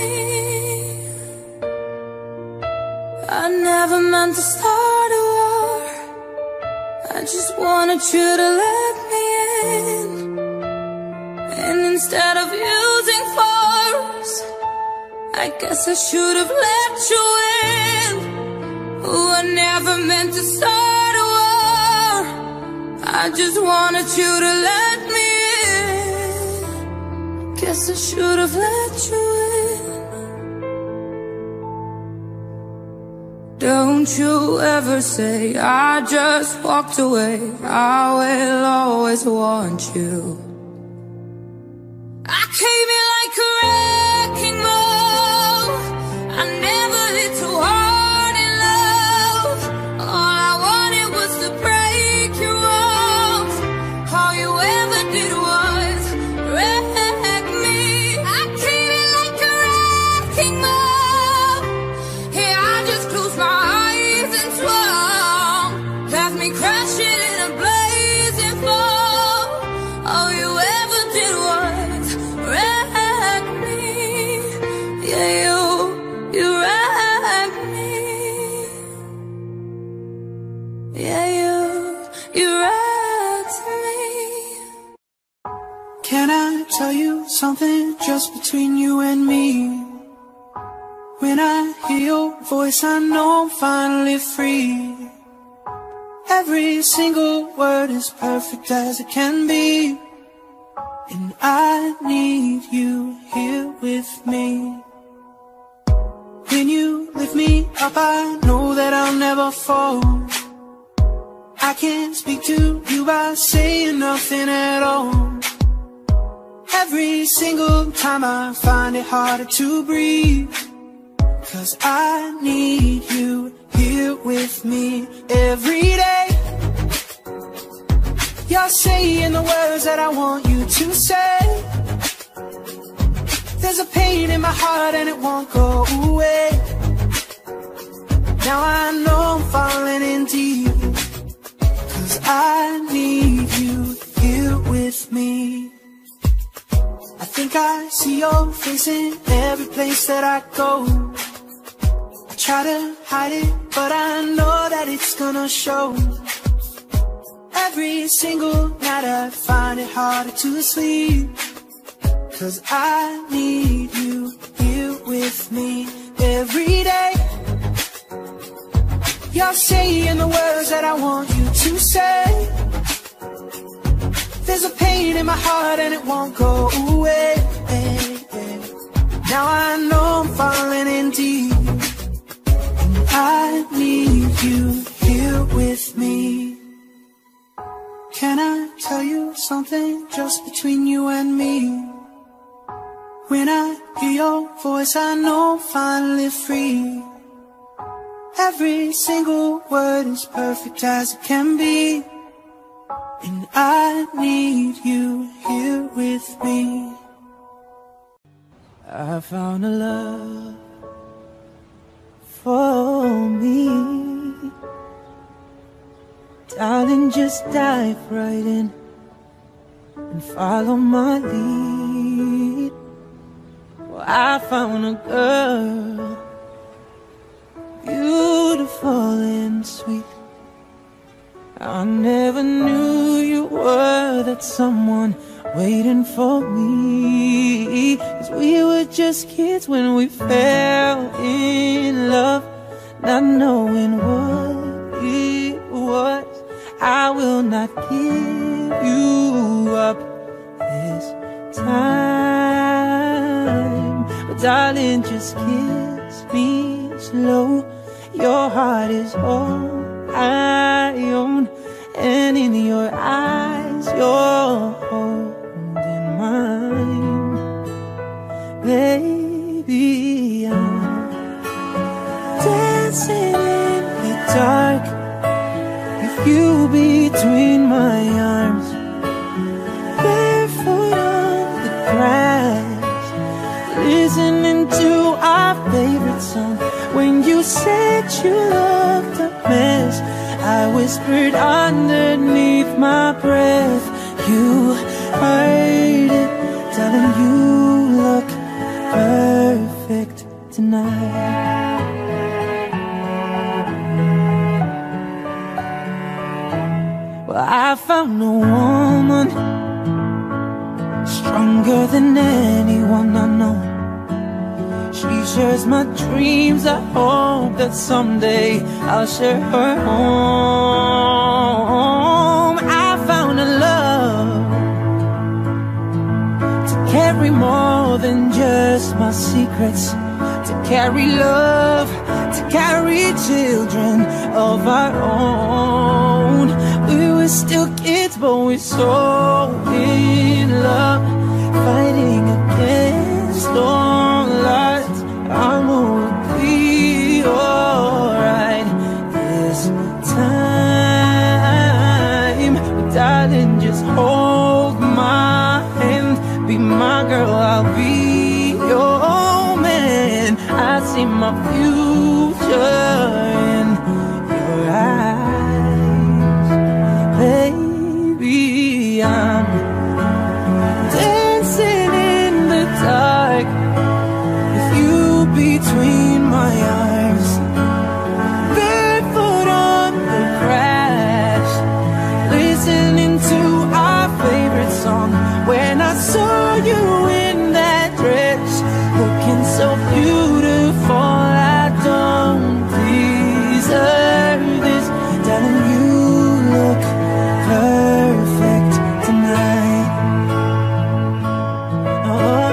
I never meant to start a war. I just wanted you to let me in. And instead of using force, I guess I should have let you in. Oh, I never meant to start a war. I just wanted you to let me in. Guess I should have let you in. Don't you ever say I just walked away. I will always want you. I came in like a wrecking ball. I never hit too hard in love. All I wanted was to break your walls. All you ever did was wreck me. I came in like a wrecking ball. Yeah, I just closed my eyes and swung. Left me crashing in a blazing fall. All you ever did was wreck me. Yeah, you, you wrecked me. Yeah, you, you wrecked me. Can I tell you something just between you and me? When I hear your voice, I know I'm finally free. Every single word is perfect as it can be. And I need you here with me. When you lift me up, I know that I'll never fall. I can't speak to you by saying nothing at all. Every single time I find it harder to breathe, 'cause I need you here with me every day. You're saying the words that I want you to say. There's a pain in my heart and it won't go away. Now I know I'm falling in deep, 'cause I need you here with me. I think I see your face in every place that I go. I try to hide it, but I know that it's gonna show. Every single night I find it harder to sleep, 'cause I need you here with me every day. You're saying the words that I want you to say. There's a pain in my heart and it won't go away. Now I know I'm falling in deep, and I need you here with me. Can I tell you something just between you and me? When I hear your voice, I know I'm finally free. Every single word is perfect as it can be, and I need you here with me. I found a love for me. Darling, just dive right in and follow my lead. Well, I found a girl, beautiful and sweet. I never knew you were that someone waiting for me. 'Cause we were just kids when we fell in love, not knowing what it was. I will not give you up this time, but darling, just kiss me slow. Your heart is all I own, and in your eyes you're holding mine. Baby, I'm dancing in the dark with you between my arms, barefoot on the grass, listening to our favorite song. When you said you loved a mess, I whispered underneath my breath. You heard it, darling, you look perfect tonight. Well, I found a woman stronger than anyone I know. She shares my dreams. I hope that someday I'll share her home. I found a love to carry more than just my secrets, to carry love, to carry children of our own. We were still kids, but we're so in love, fighting against all odds. I'm gonna be alright this time. But darling, just hold my hand, be my girl, I'll be your man. I see my future in your eyes. Baby, I'm dancing in the dark between my arms, barefoot on the grass, listening to our favorite song. When I saw you in that dress, looking so beautiful, I don't deserve this. Darling, you look perfect tonight. Oh,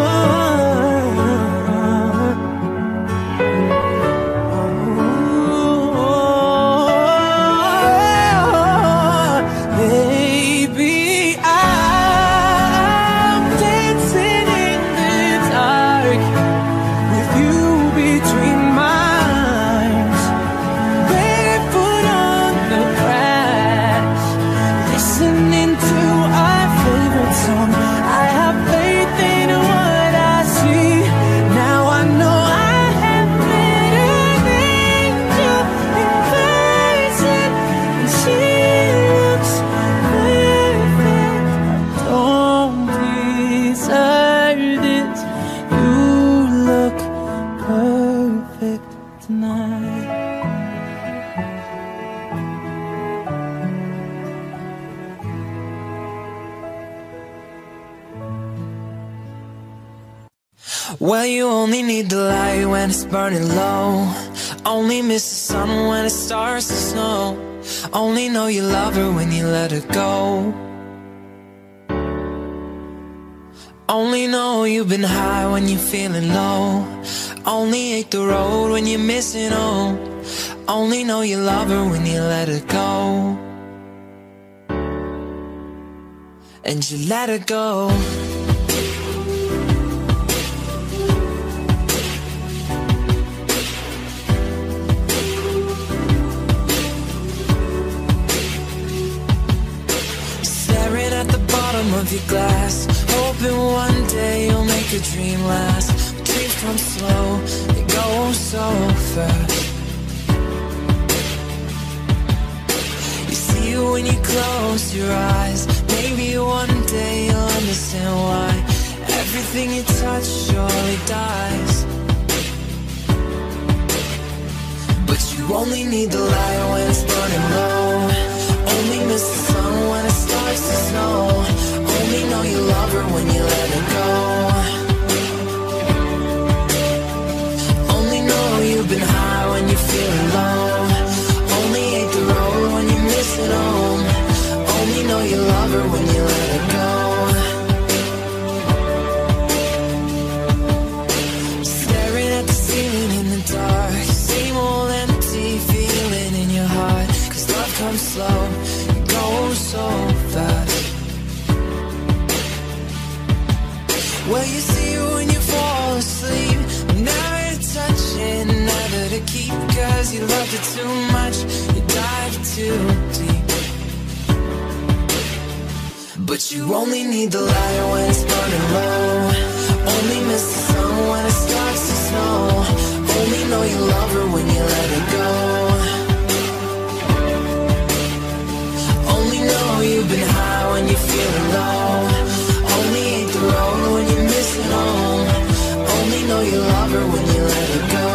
well, you only need the light when it's burning low. Only miss the sun when it starts to snow. Only know you love her when you let her go. Only know you've been high when you're feeling low. Only hate the road when you're missing home. Only know you love her when you let her go. And you let her go. Of your glass, hoping one day you'll make a dream last. But dreams come slow, they go so fast. You see when you close your eyes. Maybe one day you'll understand why everything you touch surely dies. But you only need the light when it's burning low. Only miss the sun when it starts to snow. Only know you love her when you let her go. Only know you've been high when you're feeling low. Only hate the road when you're missing home. Only know you love her when you let her go. Staring at the ceiling in the dark. Same old empty feeling in your heart. Cause love comes slow, it goes so fast. Well, you see her when you fall asleep. Never to touch it, never to keep. Cause you loved it too much, you dive too deep. But you only need the light when it's burning low. Only miss the sun when it starts to snow. Only know you love her when you let her go. Only know you've been high when you're feeling low. Only hate the road when you're missing home. Only know you love her when you let her go.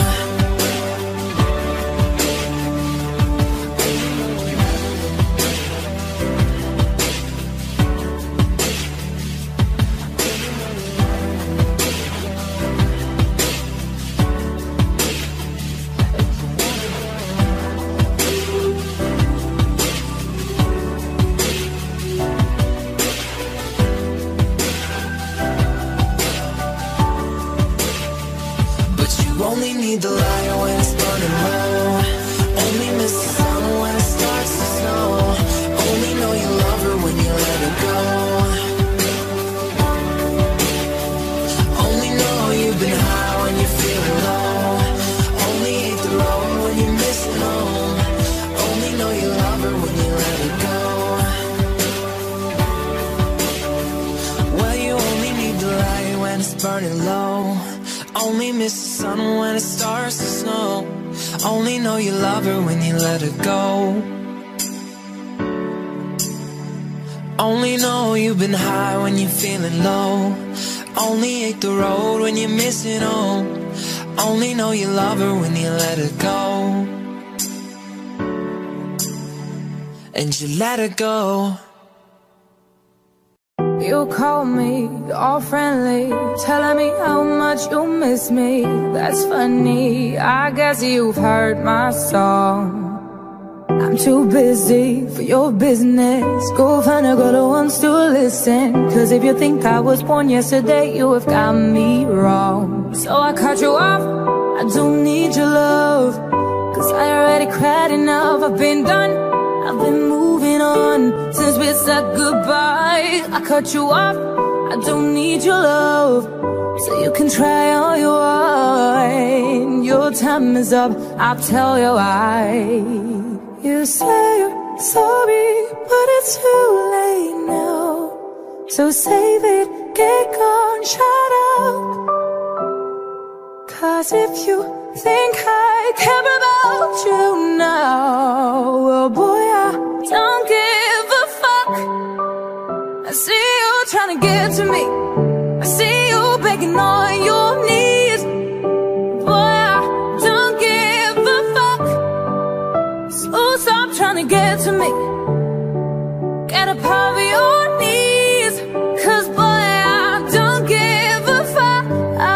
Only need the light when it's burning low. Only miss the sun when it starts to snow. Only know you love her when you let her go. Only know you've been high when you're feeling low. Only hate the road when you're missing home. Only know you love her when you let her go. Well, you only need the light when it's burning low. Only miss the sun when it starts to snow. Only know you love her when you let her go. Only know you've been high when you're feeling low. Only hate the road when you're missing home. Only know you love her when you let her go. And you let her go. You call me all friendly, telling me how much you miss me. That's funny, I guess you've heard my song. I'm too busy for your business. Go find a girl who wants to listen. Cause if you think I was born yesterday, you have got me wrong. So I cut you off, I don't need your love. Cause I already cried enough, I've been done, I've been moving on since we said goodbye. I cut you off, I don't need your love. So you can try all you want. Your time is up, I'll tell you why. You say you're sorry, but it's too late now. So save it, get gone, shut up. Cause if you think I care about you now, well boy, I don't give a fuck. I see you trying to get to me, I see you begging on your knees. Boy, I don't give a fuck. So stop trying to get to me, get up off your knees. Cause boy, I don't give a fuck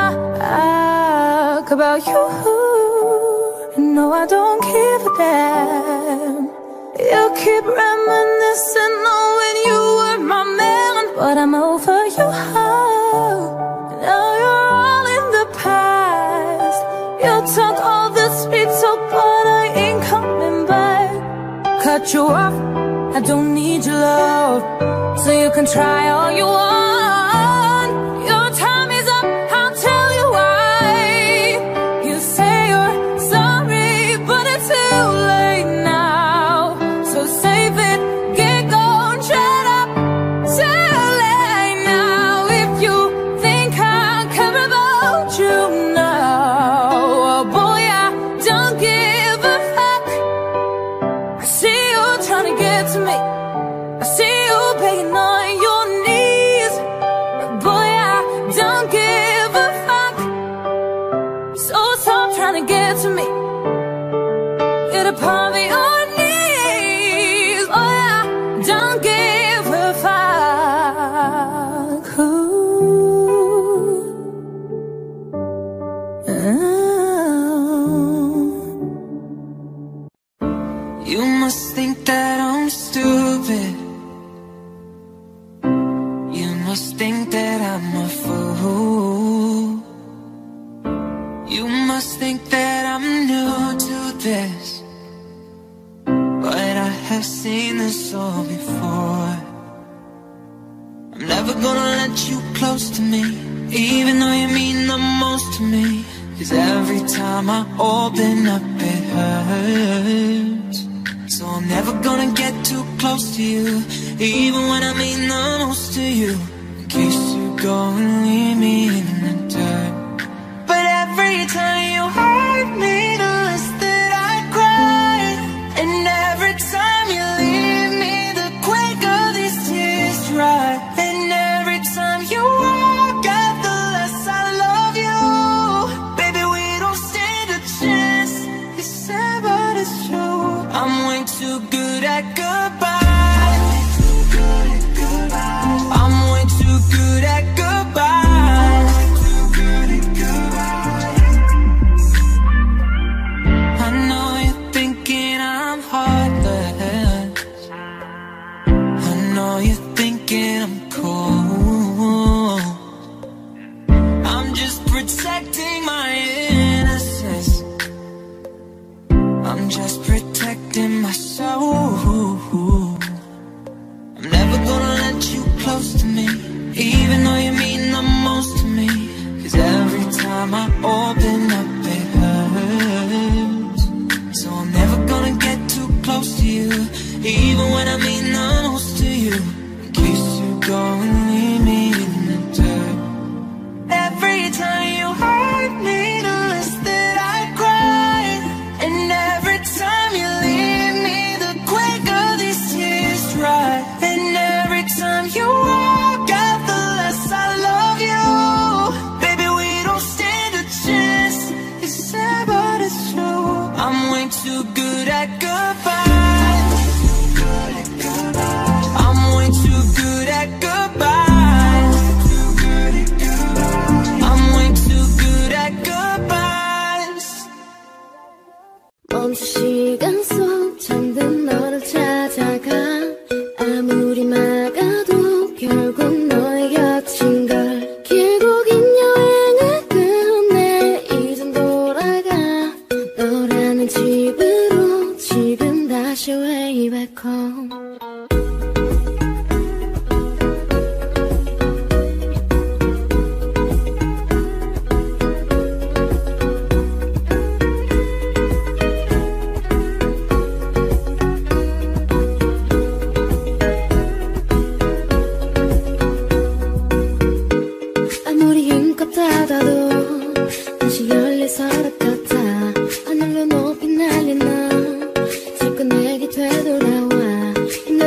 about you. No, I don't give a damn. You keep reminiscing on when you were my man, but I'm over you. Now you're all in the past. You talk all this sweet talk, but I ain't coming back. Cut you off, I don't need your love. So you can try all you want. Your time is up, I'll tell you why. You say you're sorry, but it's too late now. So save it, get going, shut up. Too late now. If you think I care about you now, oh boy, I don't give a fuck. I see you trying to get to me, I've seen this all before. I'm never gonna let you close to me, even though you mean the most to me. 'Cause every time I open up it hurts. So I'm never gonna get too close to you, even when I mean the most to you, in case you go and leave me in the dirt. But every time you hurt me, the less that I cry. And every time you leave me, the quicker these tears dry. And every time you walk out, the less I love you. Baby, we don't stand a chance. It's sad, but it's true. I'm way too good at goodbye. I'm way too good at goodbye. I know you're thinking I'm heartless. I know you're thinking I'm cold. I'm just protecting my innocence. I'm just protecting my soul. I'm never gonna let you close to me, even though you mean the most to me. 'Cause every time I open up it hurts. So I'm never gonna get too close to you, even when I mean the most to you, in case you go and leave me in the dirt. Every time you hurt me, the less that I cry. And every time you leave me, the quicker these tears dry. And every time you walk out, the less I love you. Baby, we don't stand a chance. It's sad, but it's true. I'm way too good at goodbye. I'm way too good at goodbye. I'm way too good at goodbyes. 멈춘 시간 속 잠든 너를 찾아가. 아무리 막아도 결국 너의 곁인 걸. 길고 긴 여행을 끝내 이젠 돌아가. 너라는 집으로 지금 다시 way back home. 아무리 힘껏 닫아도 다시 열릴 서랍 같아. 하늘로 높이 날린 너 자꾸 내게 되돌아와. 이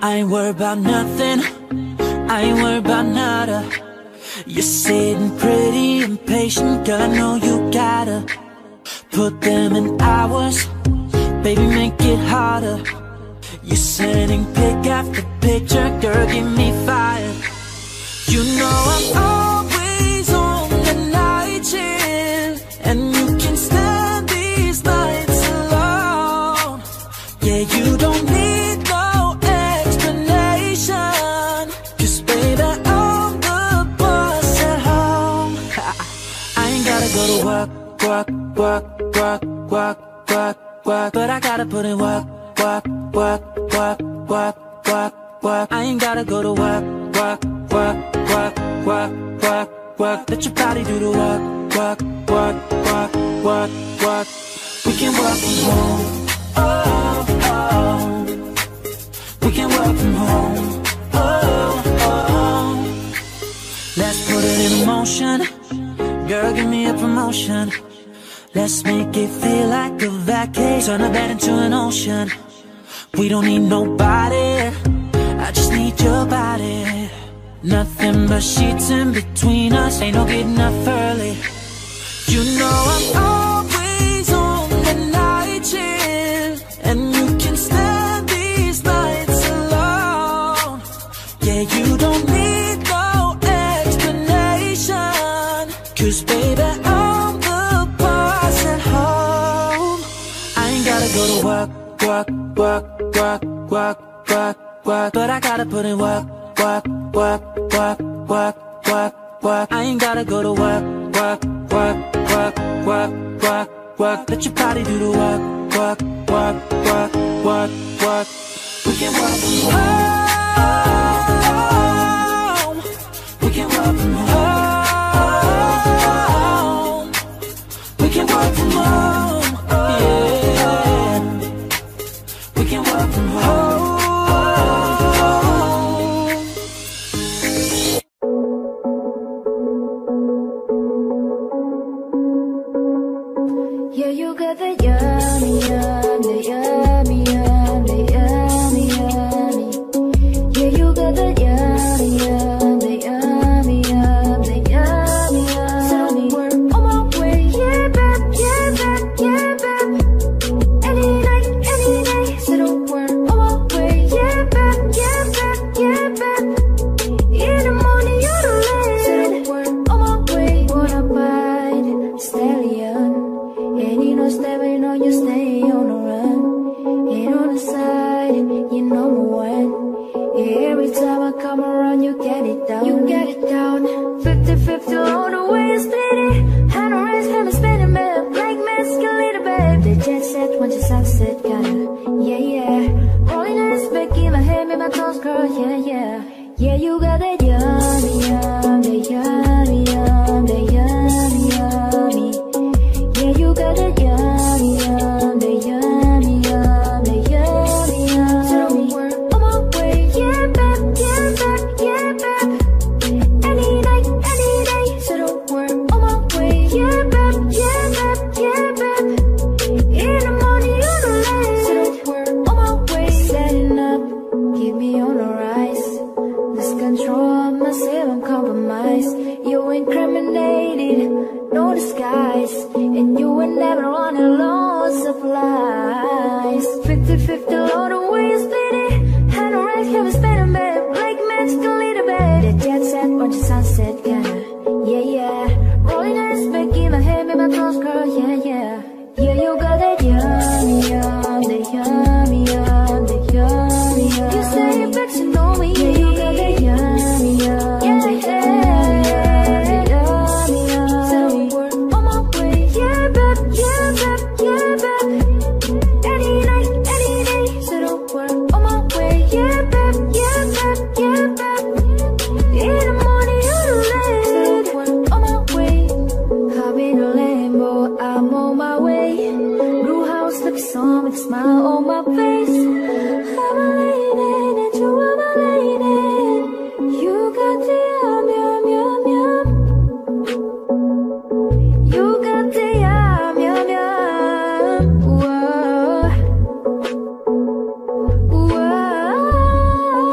I ain't worried about nothing, I ain't worried about nada. You're sitting pretty impatient, girl, I know you gotta put them in hours, baby, make it harder. You're sending pic after picture, girl, give me fire. You know I'm always on the night shift, and you can stand these nights alone. Yeah, you don't need no explanation, 'cause baby, I'm the boss at home. I ain't gotta go to work, work, work, work, work, work, work, but I gotta put in work, work, work, work, work, work, work. I ain't gotta go to work, work, work, work, work, work, work. Let your body do the work, work, work, work, work, work. We can work from home, oh, oh. We can work from home, oh, oh. Let's put it in motion, girl, give me a promotion. Let's make it feel like a vacation, turn a bed into an ocean. We don't need nobody, I just need your body. Nothing but sheets in between us, ain't no getting up early. You know I'm always on the night shift, and you can stand these nights alone. Yeah, you don't need no explanation, 'cause baby, I'm the boss at home. I ain't gotta go to work, work, work, work, work, work, work, but I gotta put in work, work, work, work, work, work, work. I ain't gotta go to work, work, work, work, work, work, work. Let your body do the work, work, work, work, work, work. We can work from home, we can work from home, we can work from home, yeah. We can work from home. Yeah, you got the yummy, yum, the yummy, yum, the yummy, yummy. Yeah, you got the yummy, yum, the yummy, yum, the yummy, yummy. So we're on my way, yeah, babe, yeah, babe, yeah, babe. Any night, any day. So we're on my way, yeah, babe, yeah, babe, yeah, babe. In the morning, you're the late. So we're on my way, wanna bite stallion. And you know, stay, you know, you stay on the run. And on the side, you number one. Every time I come around, you get it down. You get it down. fifty fifty all the way, you split it. Hand on raise, hand spinning, man. Like masculine, babe. The jet set, once your sunset, kinda. Yeah, yeah. Rolling in this back in my head, make my toes curl, yeah, yeah. Yeah, you got that yummy, yum, the yummy, yum, the yummy, yummy. Yeah, you got that yummy, yum, the yummy, yum, the yummy, yum. So we're on my way, yeah, babe, yeah, babe, yeah, babe. Any night, any day. So we're on my way, yeah, babe, yeah, babe, yeah, babe. In the morning, you're the late. So we're on my way, setting up, keep me on the rise. Lose control of myself, I'm compromised. You incriminated, no disguise. And you were never on a low supplies. fifty fifty all the way, you split it. Hand on raise, have a spinning, babe. Like magical little babe. The jet set, watch the sunset, kinda. Yeah, yeah. Rolling eyes back in my head, make my toes curl, yeah, yeah. Yeah, you got that yummy, yum, the yummy, yum, the yummy, yum. You say you're back to know me. Yeah, you got that yummy, yum, yeah, the yummy, yummy, yum. So we're on my way, yeah, babe, yeah, babe, yeah, babe. Any night, any day. So we're on my way, yeah, babe, yeah, babe, yeah, babe. In the morning, you're the late. So we're on my way. I'm in a Lambo, I'm on my way. Blue house looks on with a smile on my face. I'm a lady, and you are my lady. You got the yum, yum, yum, yum. You got the yum, yum, yum. Whoa. Whoa.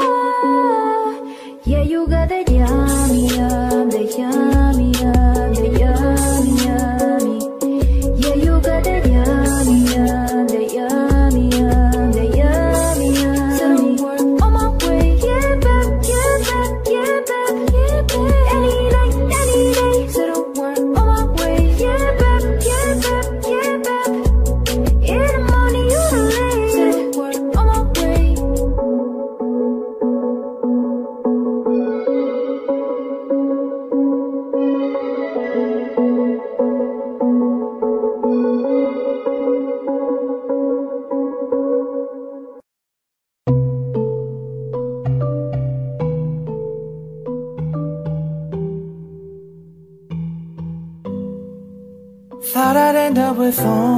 Thought I'd end up with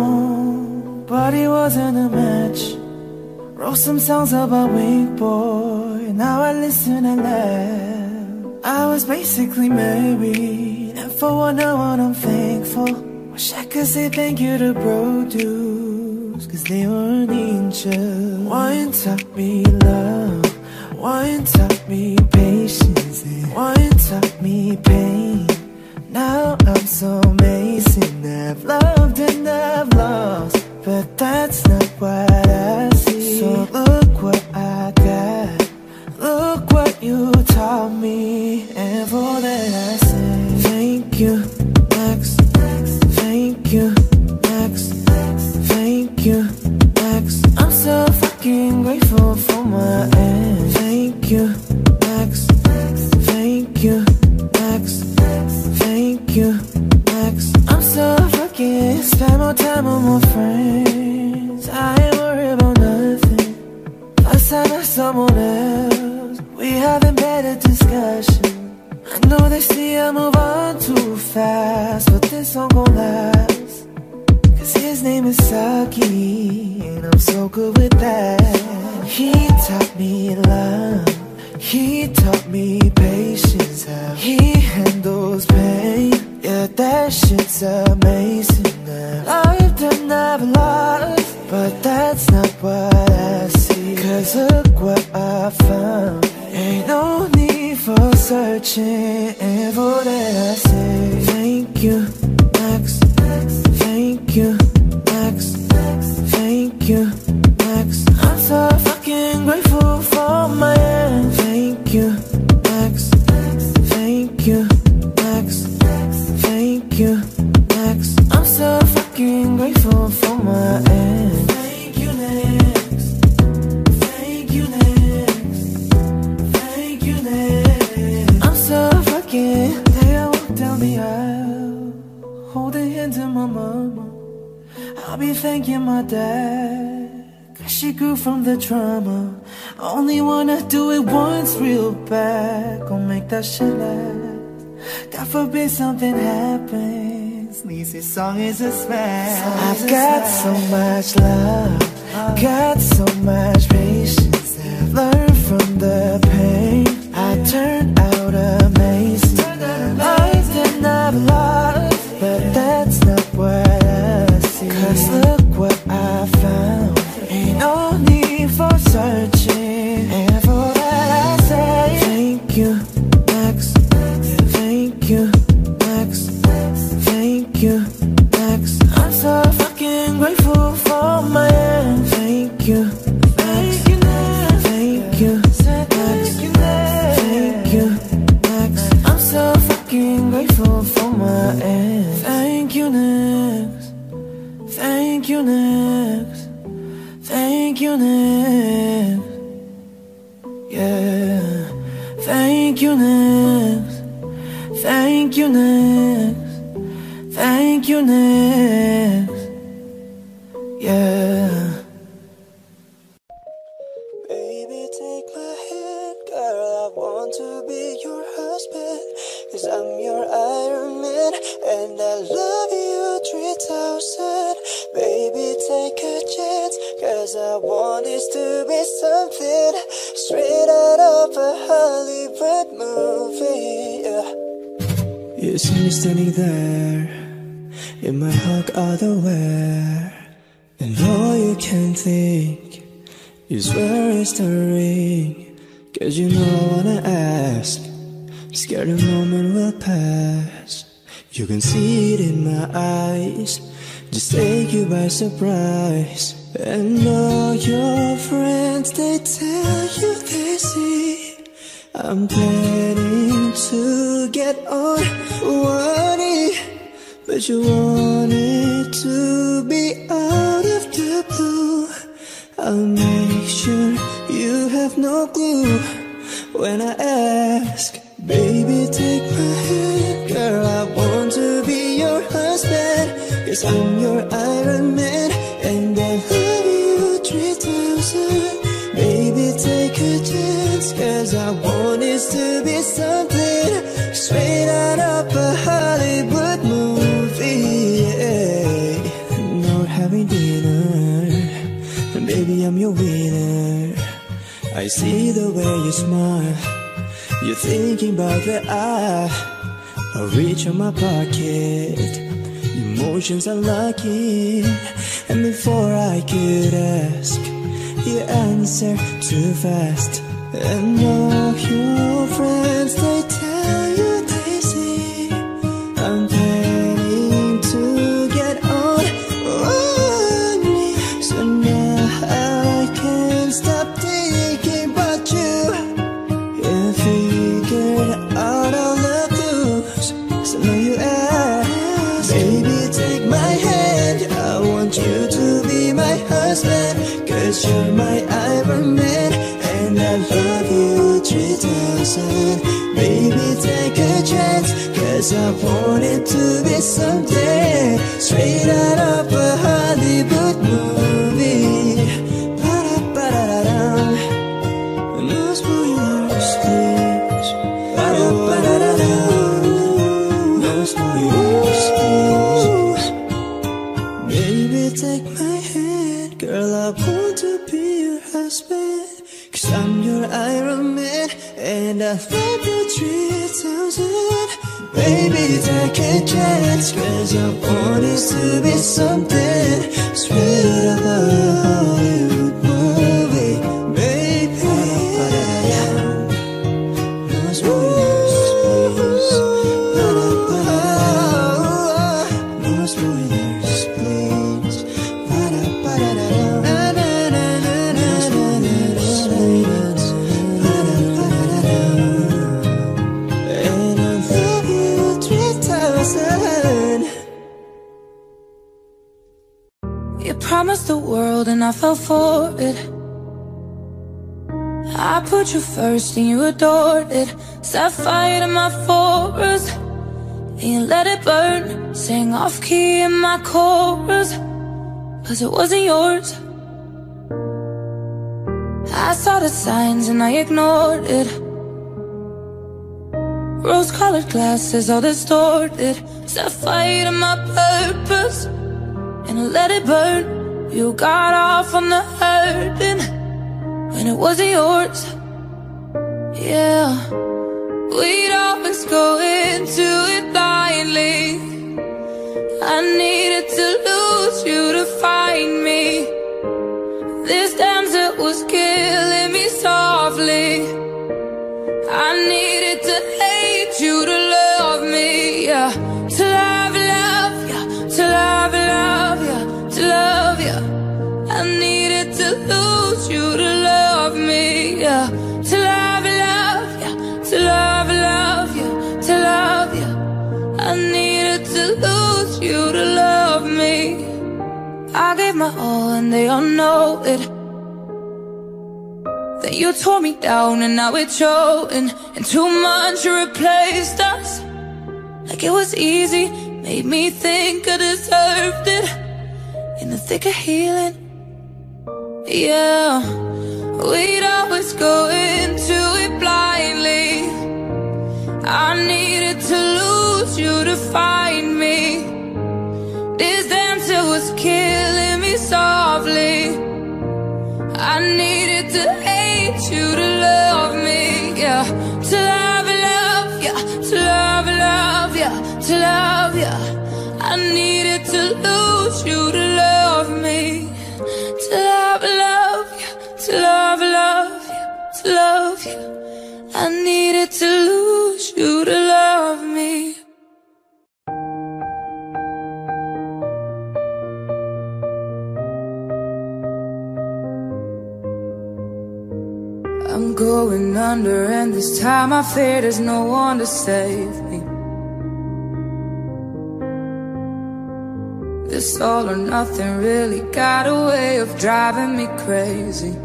home, but he wasn't a match. Wrote some songs about Weak Boy, now I listen and laugh. I was basically married, and for one I want I'm thankful. Wish I could say thank you to Bro Dudes, cause they were an angel. One taught me love, one taught me patience, and one taught me pain. Now I'm so amazing, I've loved and I've lost, but that's not what I see. So look what I got, look what you taught me, and for that I say thank you, Max. Thank you, Max. Thank you, Max. I'm so fucking grateful for my end. Thank you, Max. Thank you, Max. Thank you, Max. I'm so fucking spend more time with my friends. I ain't worried about nothing. Last time I saw someone else, we having better discussion. I know they see I move on too fast, but this song gon' last. Cause his name is Saki, and I'm so good with that. He taught me love, he taught me patience, how he handles pain. Yeah, that shit's amazing. I've loved and I've lost, but that's not what I see. Cause look what I found, ain't no need for searching. And for that I say thank you, Max. Thank you, Max. Thank you, Max. I'm so fucking grateful for my end. Thank you, Max. Thank you, Max. Thank you, Max. I'm so fucking grateful for my end. Thank you, next. Thank you, next. Thank you, next. I'm so fucking. Day I walk down the aisle, holding hands with my mama. I'll be thanking my dad, cause she grew from the trauma. Only wanna do it once real bad, gon' make that shit last. God forbid something happens, at least this song is a smash. I've got so much love, got so much patience. I've learned from the pain, I turned out amazing. I've loved and I've lost, but that's not what I see. Cause look what I found, ain't no need for searching. And for that I say thank you, Max. Thank you, Max. Thank you, Max. I'm so fucking grateful for my end. Thank you, Max. Thank you, Max. Thank you, Max. I'm so fucking grateful for my end. Thank you, next. Thank you, next. Thank you, next. Yeah. Thank you, next. Thank you, next. Thank you, next. Yeah. Baby, take my hand, girl, I want to be your husband. Cause I'm your Iron Man, and I love you three thousand. Baby, take a chance, cause I want this to be something straight out of a Hollywood movie, yeah. You see me standing there, in my hug underwear, and all you can think is where is the ring? Cause you know I wanna ask, scared the moment will pass. You can see it in my eyes, just take you by surprise. And all your friends, they tell you they see I'm planning to get on one knee, but you want it to be out of the blue. I'll make sure you have no clue when I ask. Baby, take my hand, girl, I want to be your husband. Cause I'm your Iron Man, and I love you three thousand. Baby, take a chance, cause I want this to be something straight out of a Hollywood movie, yeah. I see the way you smile. You're thinking about the eye. I reach in my pocket. Emotions are lucky. And before I could ask, you answer too fast. And all your friends, they tell you they see I'm planning to get on on me. So now I can't stop thinking about you. You figured out all the blues, so now you ask, baby, take my hand. I want you to be my husband, 'cause you're my Iron Man, and I love you three thousand. Baby, take a chance, 'cause I want it to be someday straight out of a Hollywood movie. Ba-da-ba-da-da-dum. No spoilers, please. Ba-da-ba-da-da-dum. No spoilers, please. Baby, take my hand, girl, I want to be your husband, 'cause I'm your Iron Man, and I love you three thousand. Baby, take a chance, 'cause I want it to be something straight out of a Hollywood movie. Baby, no spoilers, please. No spoilers, please. You promised the world and I fell for it. I put you first and you adored it. Set fire to my forest and you let it burn. Sang off key in my chorus, 'cause it wasn't yours. I saw the signs and I ignored it. Rose-colored glasses, all distorted. Set fire to my purpose and I let it burn. You got off on the hurting when it wasn't yours. Yeah, we'd always go into it blindly. I needed to lose you to find me. This dancer was killing me softly. I needed to hate you to love me, yeah. To love, love, yeah. To love, love, yeah. To love, yeah. I needed to lose you to love me, yeah. To love, love, yeah. To love, love, yeah. To love, yeah. I needed to lose you to love me. I gave my all and they all know it. Then you tore me down and now it's showing. And two months you replaced us like it was easy. Made me think I deserved it in the thick of healing. Yeah, we'd always go into it blindly. I needed to lose you to find me. This dancer was killing me softly. I needed to hate you to love me, yeah. To love, love, yeah. To love, love, yeah. To love, yeah. I needed to lose you to love me. To love, love, yeah. To love, love, yeah. To love, yeah. I needed to lose you to love me. I'm going under, and this time I fear there's no one to save me. This all or nothing really got a way of driving me crazy.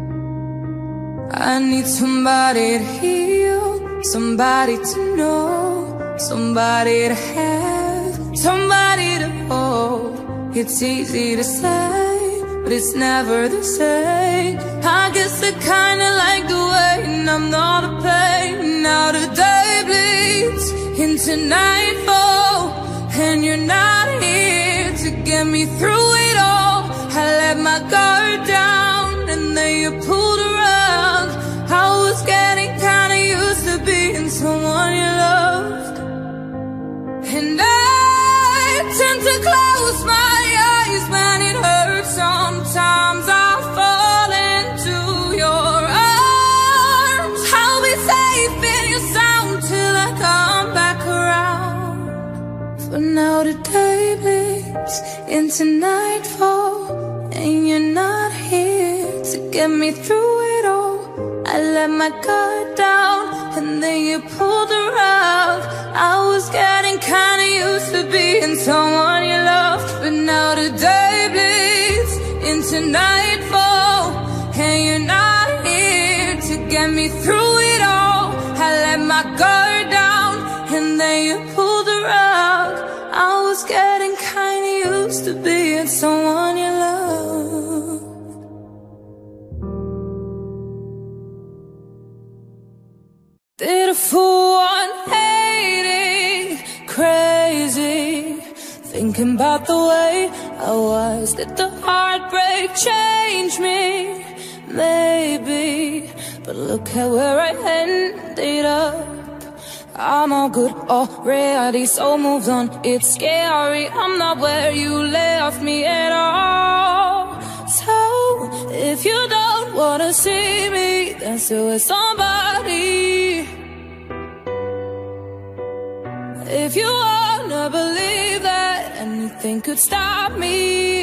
I need somebody to heal, somebody to know, somebody to have, somebody to hold. It's easy to say, but it's never the same. I guess I kinda like the way I'm not a pain. Now the day bleeds into nightfall, and you're not here to get me through it all. I let my guard down, and then you pulled around. into nightfall, and you're not here to get me through it all. I let my guard down, and then you pulled around. I was getting kinda used to being someone you loved, but now the day bleeds into nightfall, and you're not here to get me through it all. I let my guard down, and then you pulled around. I was getting kinda used to being someone you love. Did a fool one hating crazy, thinking about the way I was. Did the heartbreak change me? Maybe, but look at where I ended up. I'm all good already, so moved on. It's scary, I'm not where you left me at all. So, if you don't wanna see me, then still with somebody. If you wanna believe that anything could stop me,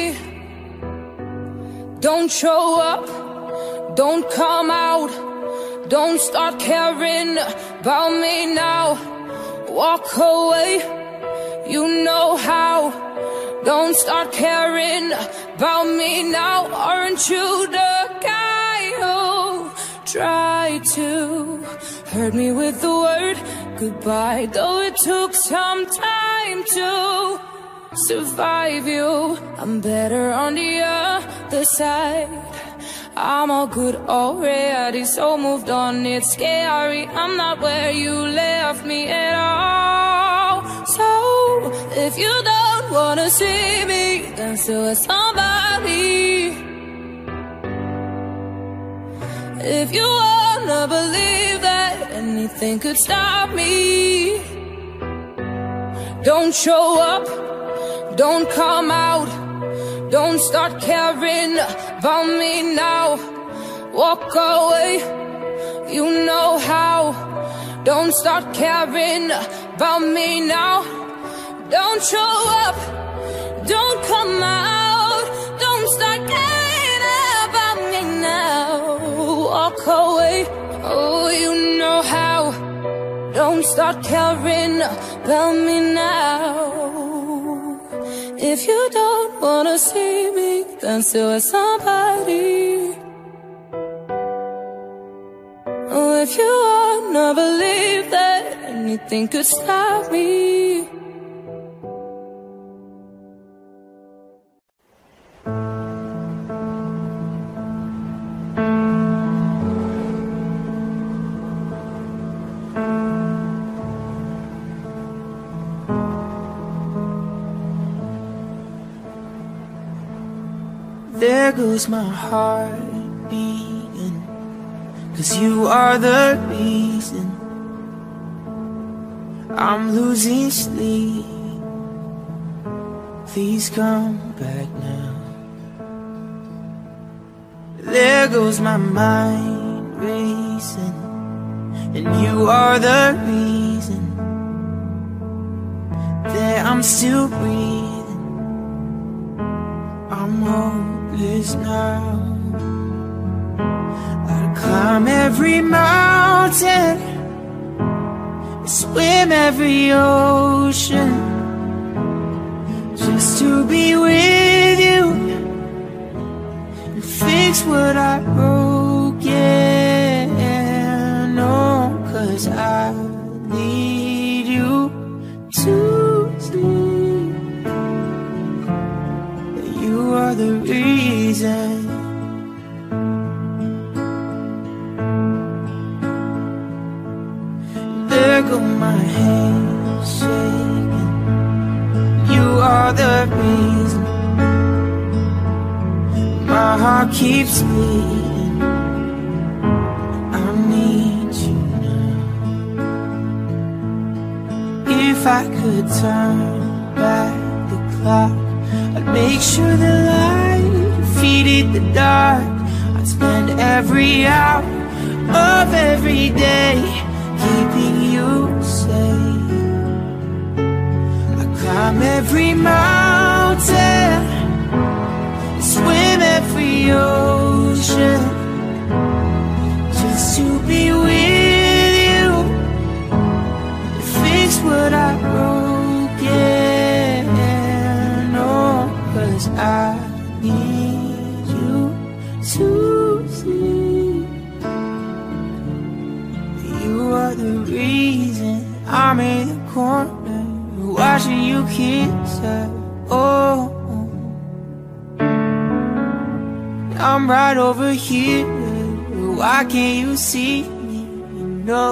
don't show up, don't come out, don't start caring about me now. Walk away, you know how. Don't start caring about me now. Aren't you the guy who tried to hurt me with the word goodbye? Though it took some time to survive you, I'm better on the other side. I'm all good already, so moved on. It's scary, I'm not where you left me at all. So, if you don't wanna see me, then still with somebody. If you wanna believe that anything could stop me, don't show up, don't come out, don't start caring about me now. Walk away, you know how. Don't start caring about me now. Don't show up, don't come out, don't start caring about me now. Walk away, oh you know how. Don't start caring about me now. If you don't wanna see me, then still with somebody. Oh, if you wanna believe that anything could stop me. There goes my heart beating, 'cause you are the reason I'm losing sleep. Please come back now. There goes my mind racing, and you are the reason that I'm still breathing. I'm hopeless now. I'd climb every mountain, swim every ocean, just to be with you and fix what I broke. Yeah, no, 'cause I need you to see that you are the reason. There go my hands shaking, you are the reason my heart keeps beating. I need you now. If I could turn back the clock, I'd make sure the light defeated the dark. I'd spend every hour of every day keeping you safe. I climb every mountain, hotel, swim every ocean, just to be with you, fix what I broken. Oh, 'cause I need you to see you are the reason I'm in the corner watching you kiss her. Oh, I'm right over here. Why can't you see me? No.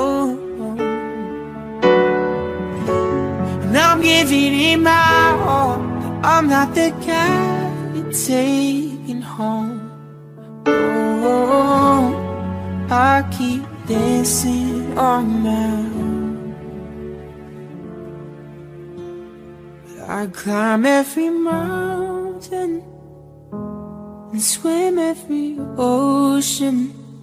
And I'm giving it my all, but I'm not the guy you're taking home. Oh, I keep dancing on my own. I climb every mountain and swim every ocean,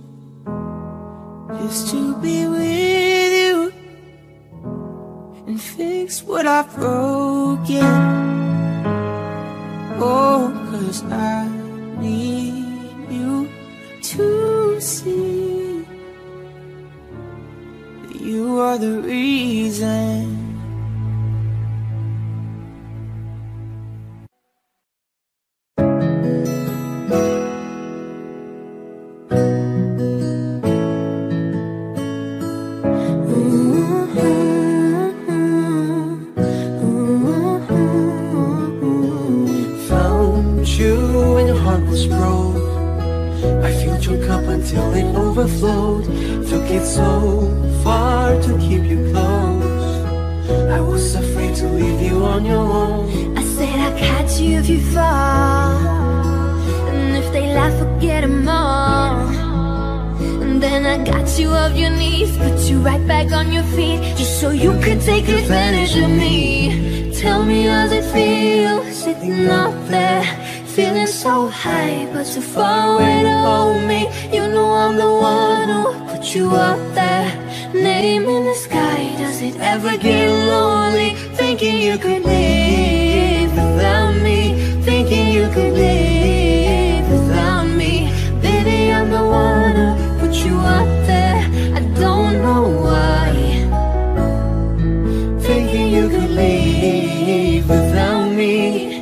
just to be with you and fix what I've broken. Oh, 'cause I need you to see that you are the reason. Until it overflowed, took it so far to keep you close. I was afraid to leave you on your own. I said I'd catch you if you fall, and if they laugh, forget them all. And then I got you off your knees, put you right back on your feet, just so you could take advantage of me. Tell me, how's it feel sitting up there, feeling so high but so far away to hold me? You know I'm the one who put you up there, name in the sky. Does it ever get lonely, thinking you could live without me, thinking you could live without me? Baby, I'm the one who put you up there, I don't know why, thinking you could leave without me,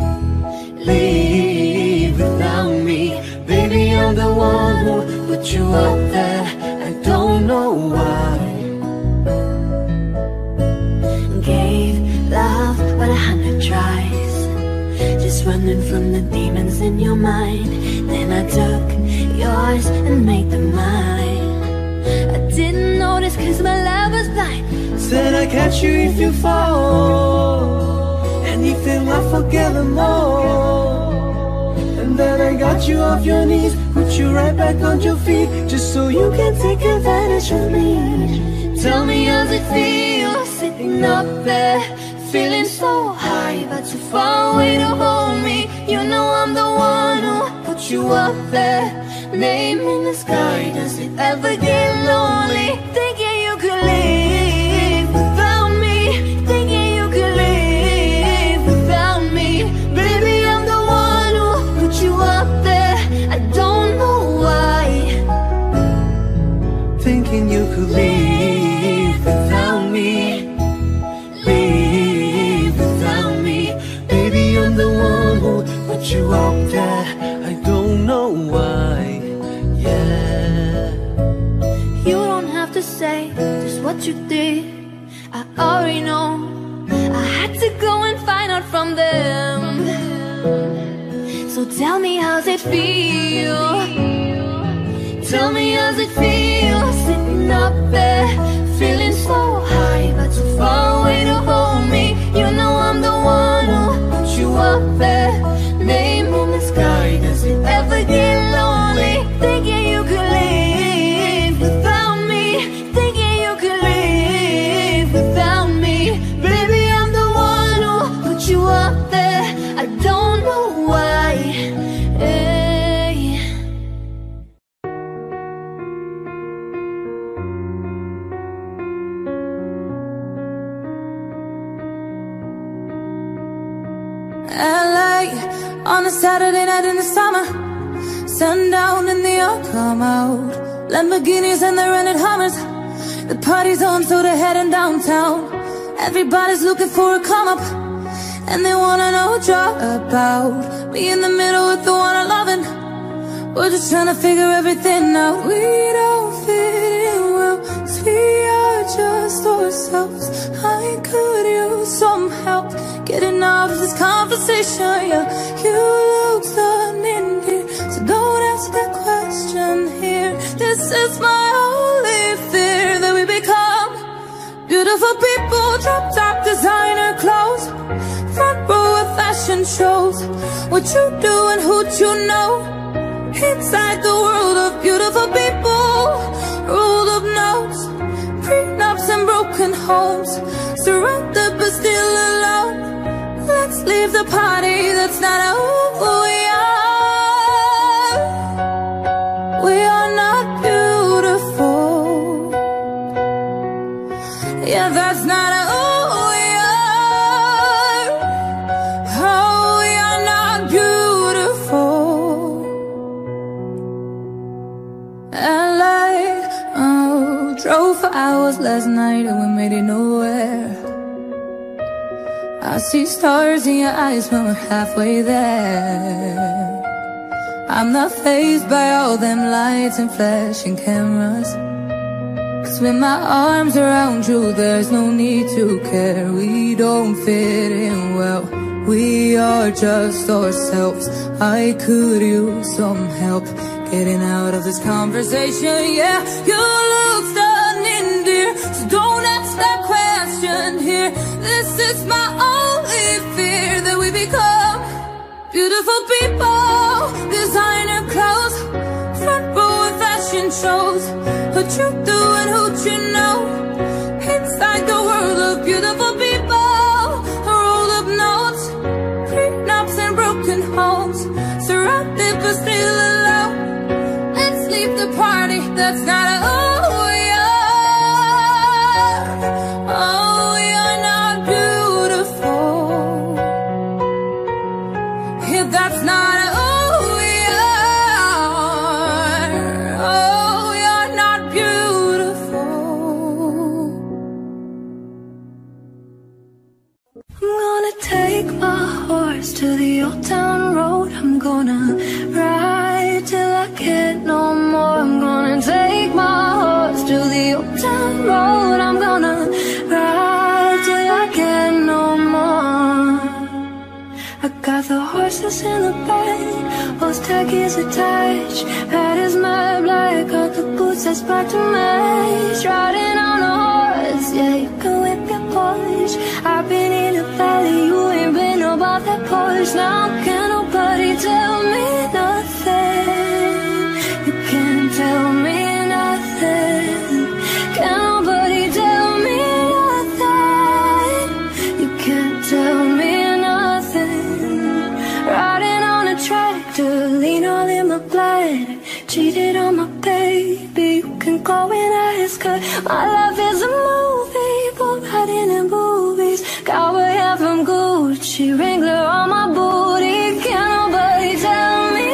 leave without me. Baby, I'm the one who put you up there, I don't know why. Gave love but a hundred tries, just running from the demons in your mind. Then I took yours and made them mine. I didn't notice 'cause my love was blind. Said I'd catch you if you fall, and if they laugh, forget them all. And then I got you off your knees, put you right back on your feet, just so you can take advantage of me. Tell me, how's it feel sitting up there, feeling so high but too far away to hold me? You know I'm the one who put you up there, name in the sky. Does it ever get lonely, thinking you could live without me, thinking you could live without me? Baby, I'm the one who put you up there, I don't know why, thinking you could leave without me, leave without me. Baby, I'm the one who put you up there, I don't know why, yeah. You don't have to say just what you did, I already know. I had to go and find out from them. So tell me, how's it feel? Tell me, how's it feel sitting up there, feeling so high but too far away to hold me? You know I'm the one who put you up there, name in the sky. Does it ever get lonely, thinking you could live without me, thinking you could live without me? Baby, I'm the one who put you up there, I don't know why, hey. I like a Saturday night in the summer. Sundown and the yard come out. Lamborghinis and the rented Hummers. The party's on, so they're heading downtown. Everybody's looking for a come up, and they wanna know what you're about. Me in the middle with the one I'm loving. We're just trying to figure everything out. We don't fit in well, 'cause we are just ourselves. I could use some help getting out of this conversation. Yeah, you look stunning here, so don't ask that question here. This is my only fear, that we become beautiful people. Drop top designer clothes, front row of fashion shows. What you do and who you know, inside the world of beautiful people. Rule of notes, prenups and broken homes. Surrounded but still alone. Let's leave the party, that's not who we are. We are not beautiful. Yeah, that's not who we are. Oh, we are not beautiful. L A, oh, drove for hours last night and we made it nowhere. I see stars in your eyes when we're halfway there. I'm not fazed by all them lights and flashing cameras, 'cause with my arms around you there's no need to care. We don't fit in well, we are just ourselves. I could use some help getting out of this conversation. Yeah, you look stunning dear, so don't ask that question here. This is my only fear, that we become beautiful people. Designer clothes, front row of fashion shows. What you do and who you know, inside the world of beautiful people. A roll of notes, prenups and broken homes. Surrounded but still alone. Let's leave the party, that's not who we are. Oh, we are not beautiful. Yeah, that's not who we are. Oh, we are not beautiful. I'm gonna take my horse to the old town road. I'm gonna ride till I can't no more. I'm gonna take my horse to the old town road. I'm gonna ride till I can't no more. I got the horses in the back, those tackies attached. That is my black, got the boots that's black to match. Riding on a horse, yeah, you can whip your Porsche. I've been in the valley, you ain't been about that Porsche. Now can nobody tell me nothing. You can't tell me nothing. Can nobody tell me nothing. You can't tell me nothing. Riding on a tractor, lean all in my blood. Cheated on my baby, you can go and ask her. My life is a movie, both hiding in movies. Cowboy hat from Gucci, Wrangler on my booty. Can't nobody tell me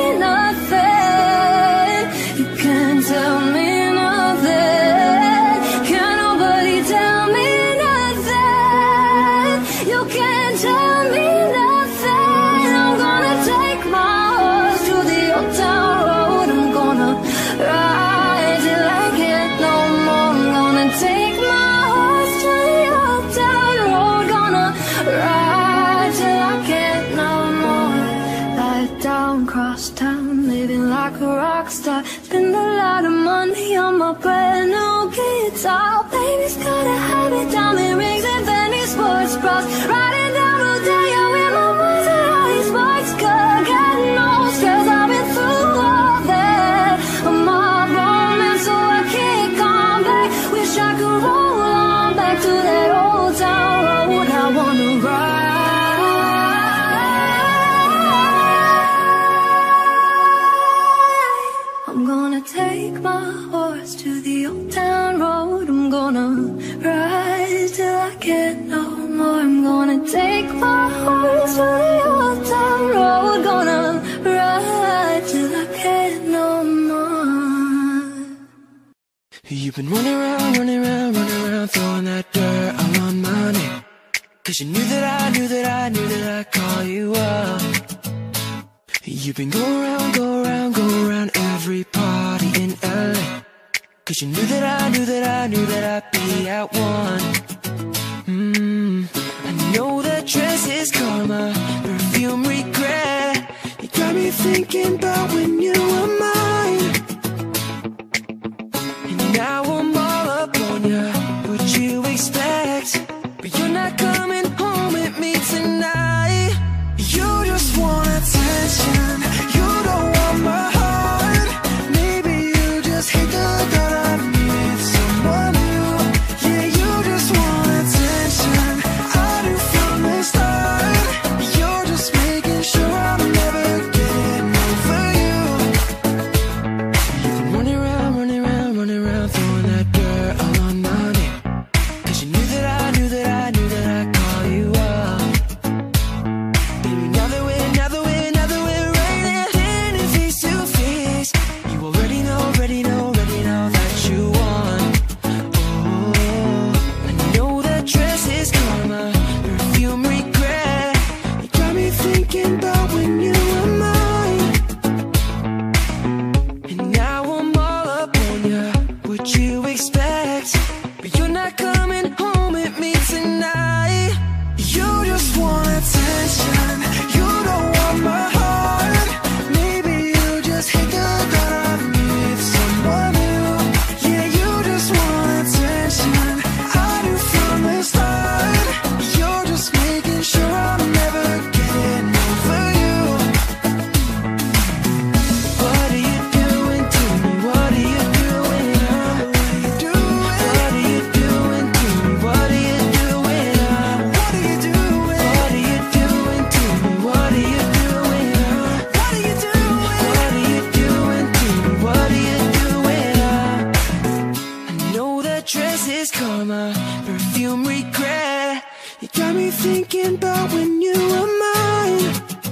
nothing. You can't tell me nothing. Can't nobody tell me nothing. You can't tell me nothing. I'm gonna take my horse to the old town road. I'm gonna ride till I can't no more. I'm gonna take my horse to the old town road. Gonna ride till I can't no more. Lie down, cross town, living like a rock star. Spend a lot of money on my brand new guitar. Baby's got a habit, diamond rings and Fendi sports bras. Riding down Rodeo with my boys and all these sports cars. Got no stress, I've been through all that. I'm all romance, so I can't come back. Wish I could roll on back to that old town road. I wanna ride. I'm gonna take my horse to the old town road. I'm gonna ride till I can't no more. I'm gonna take my You've been running around, running around, running around, throwing that dirt all on my name. Cause you knew that I, knew that I, knew that I'd call you up. You've been going around, go around, go around every party in L A. Cause you knew that I, knew that I, knew that I'd be at one. Mmm, I know that dress is karma, perfume regret. You got me thinking about when you were mine. And now I'm all up on ya, what you expect? But you're not coming home with me tonight. You just want attention, you don't want my heart. Maybe you just hate the thought of me with someone new. Yeah, you just want attention, I knew from the start. You're just making sure I'm never getting over you. You've been running around, running around, running around, throwing that dirt all on my name. Cause you knew that I, knew that I, knew that I'd call you up. Baby, now that we're, now that we're, now that we're right there, standing face to face, you already know, already know, already know that you won. Oh, I know that dress is karma, perfume regret. You got me thinking about when you were mine. And now I'm all up on ya, what you expect? But you're not coming home with me tonight. You just want attention, you don't want my heart. Maybe you just hate the thought of me with someone new. Yeah, you just want attention, I knew from the start. You're just making sure I'm never getting over you. What are you doing to me? What are you doing? Huh? What are you doing to me? What are you doing? Huh? What are you doing? What are you doing to me? What are you doing? Huh? What are you doing? What are you doing to me? What are you doing? Huh? I know that dress is karma, perfume regret. You got me thinking about when you were mine.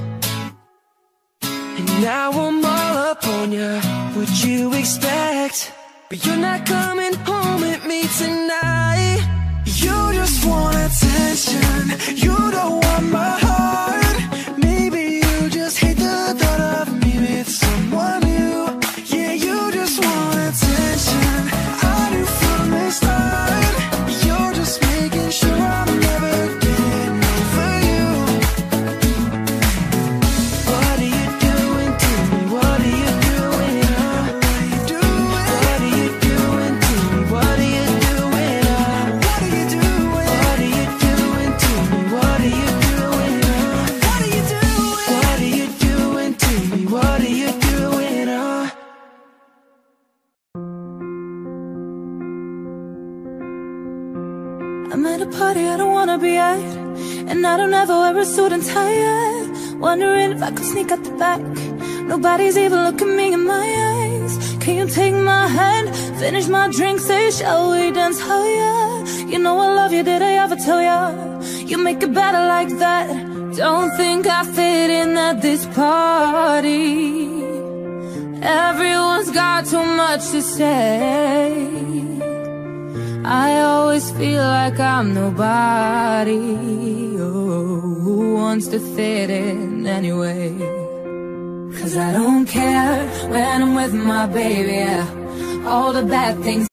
And now I'm all up on ya, what you expect? But you're not coming home with me tonight. You just want attention, you don't want my heart. Maybe you just hate the thought of me with someone new. Yeah, you just want attention, I knew from the start. You're just making sure I'm never getting over you. What are you doing to me? What are you doing? Huh? What are you doing to me? What are you doing? Huh? What are you doing? What are you doing to me? What are you doing? Huh? What are you doing? What are you doing to me? What are you doing? Huh? I'm at a party I don't wanna be at, and I don't ever wear a suit and tie. Wondering if I could sneak out the back. Nobody's even looking me in my eyes. Can you take my hand, finish my drink, say shall we dance higher? You know I love you, did I ever tell ya? You make it better like that. Don't think I fit in at this party. Everyone's got too much to say. I always feel like I'm nobody. Oh, who wants to fit in anyway? Cause I don't care when I'm with my baby, yeah. All the bad things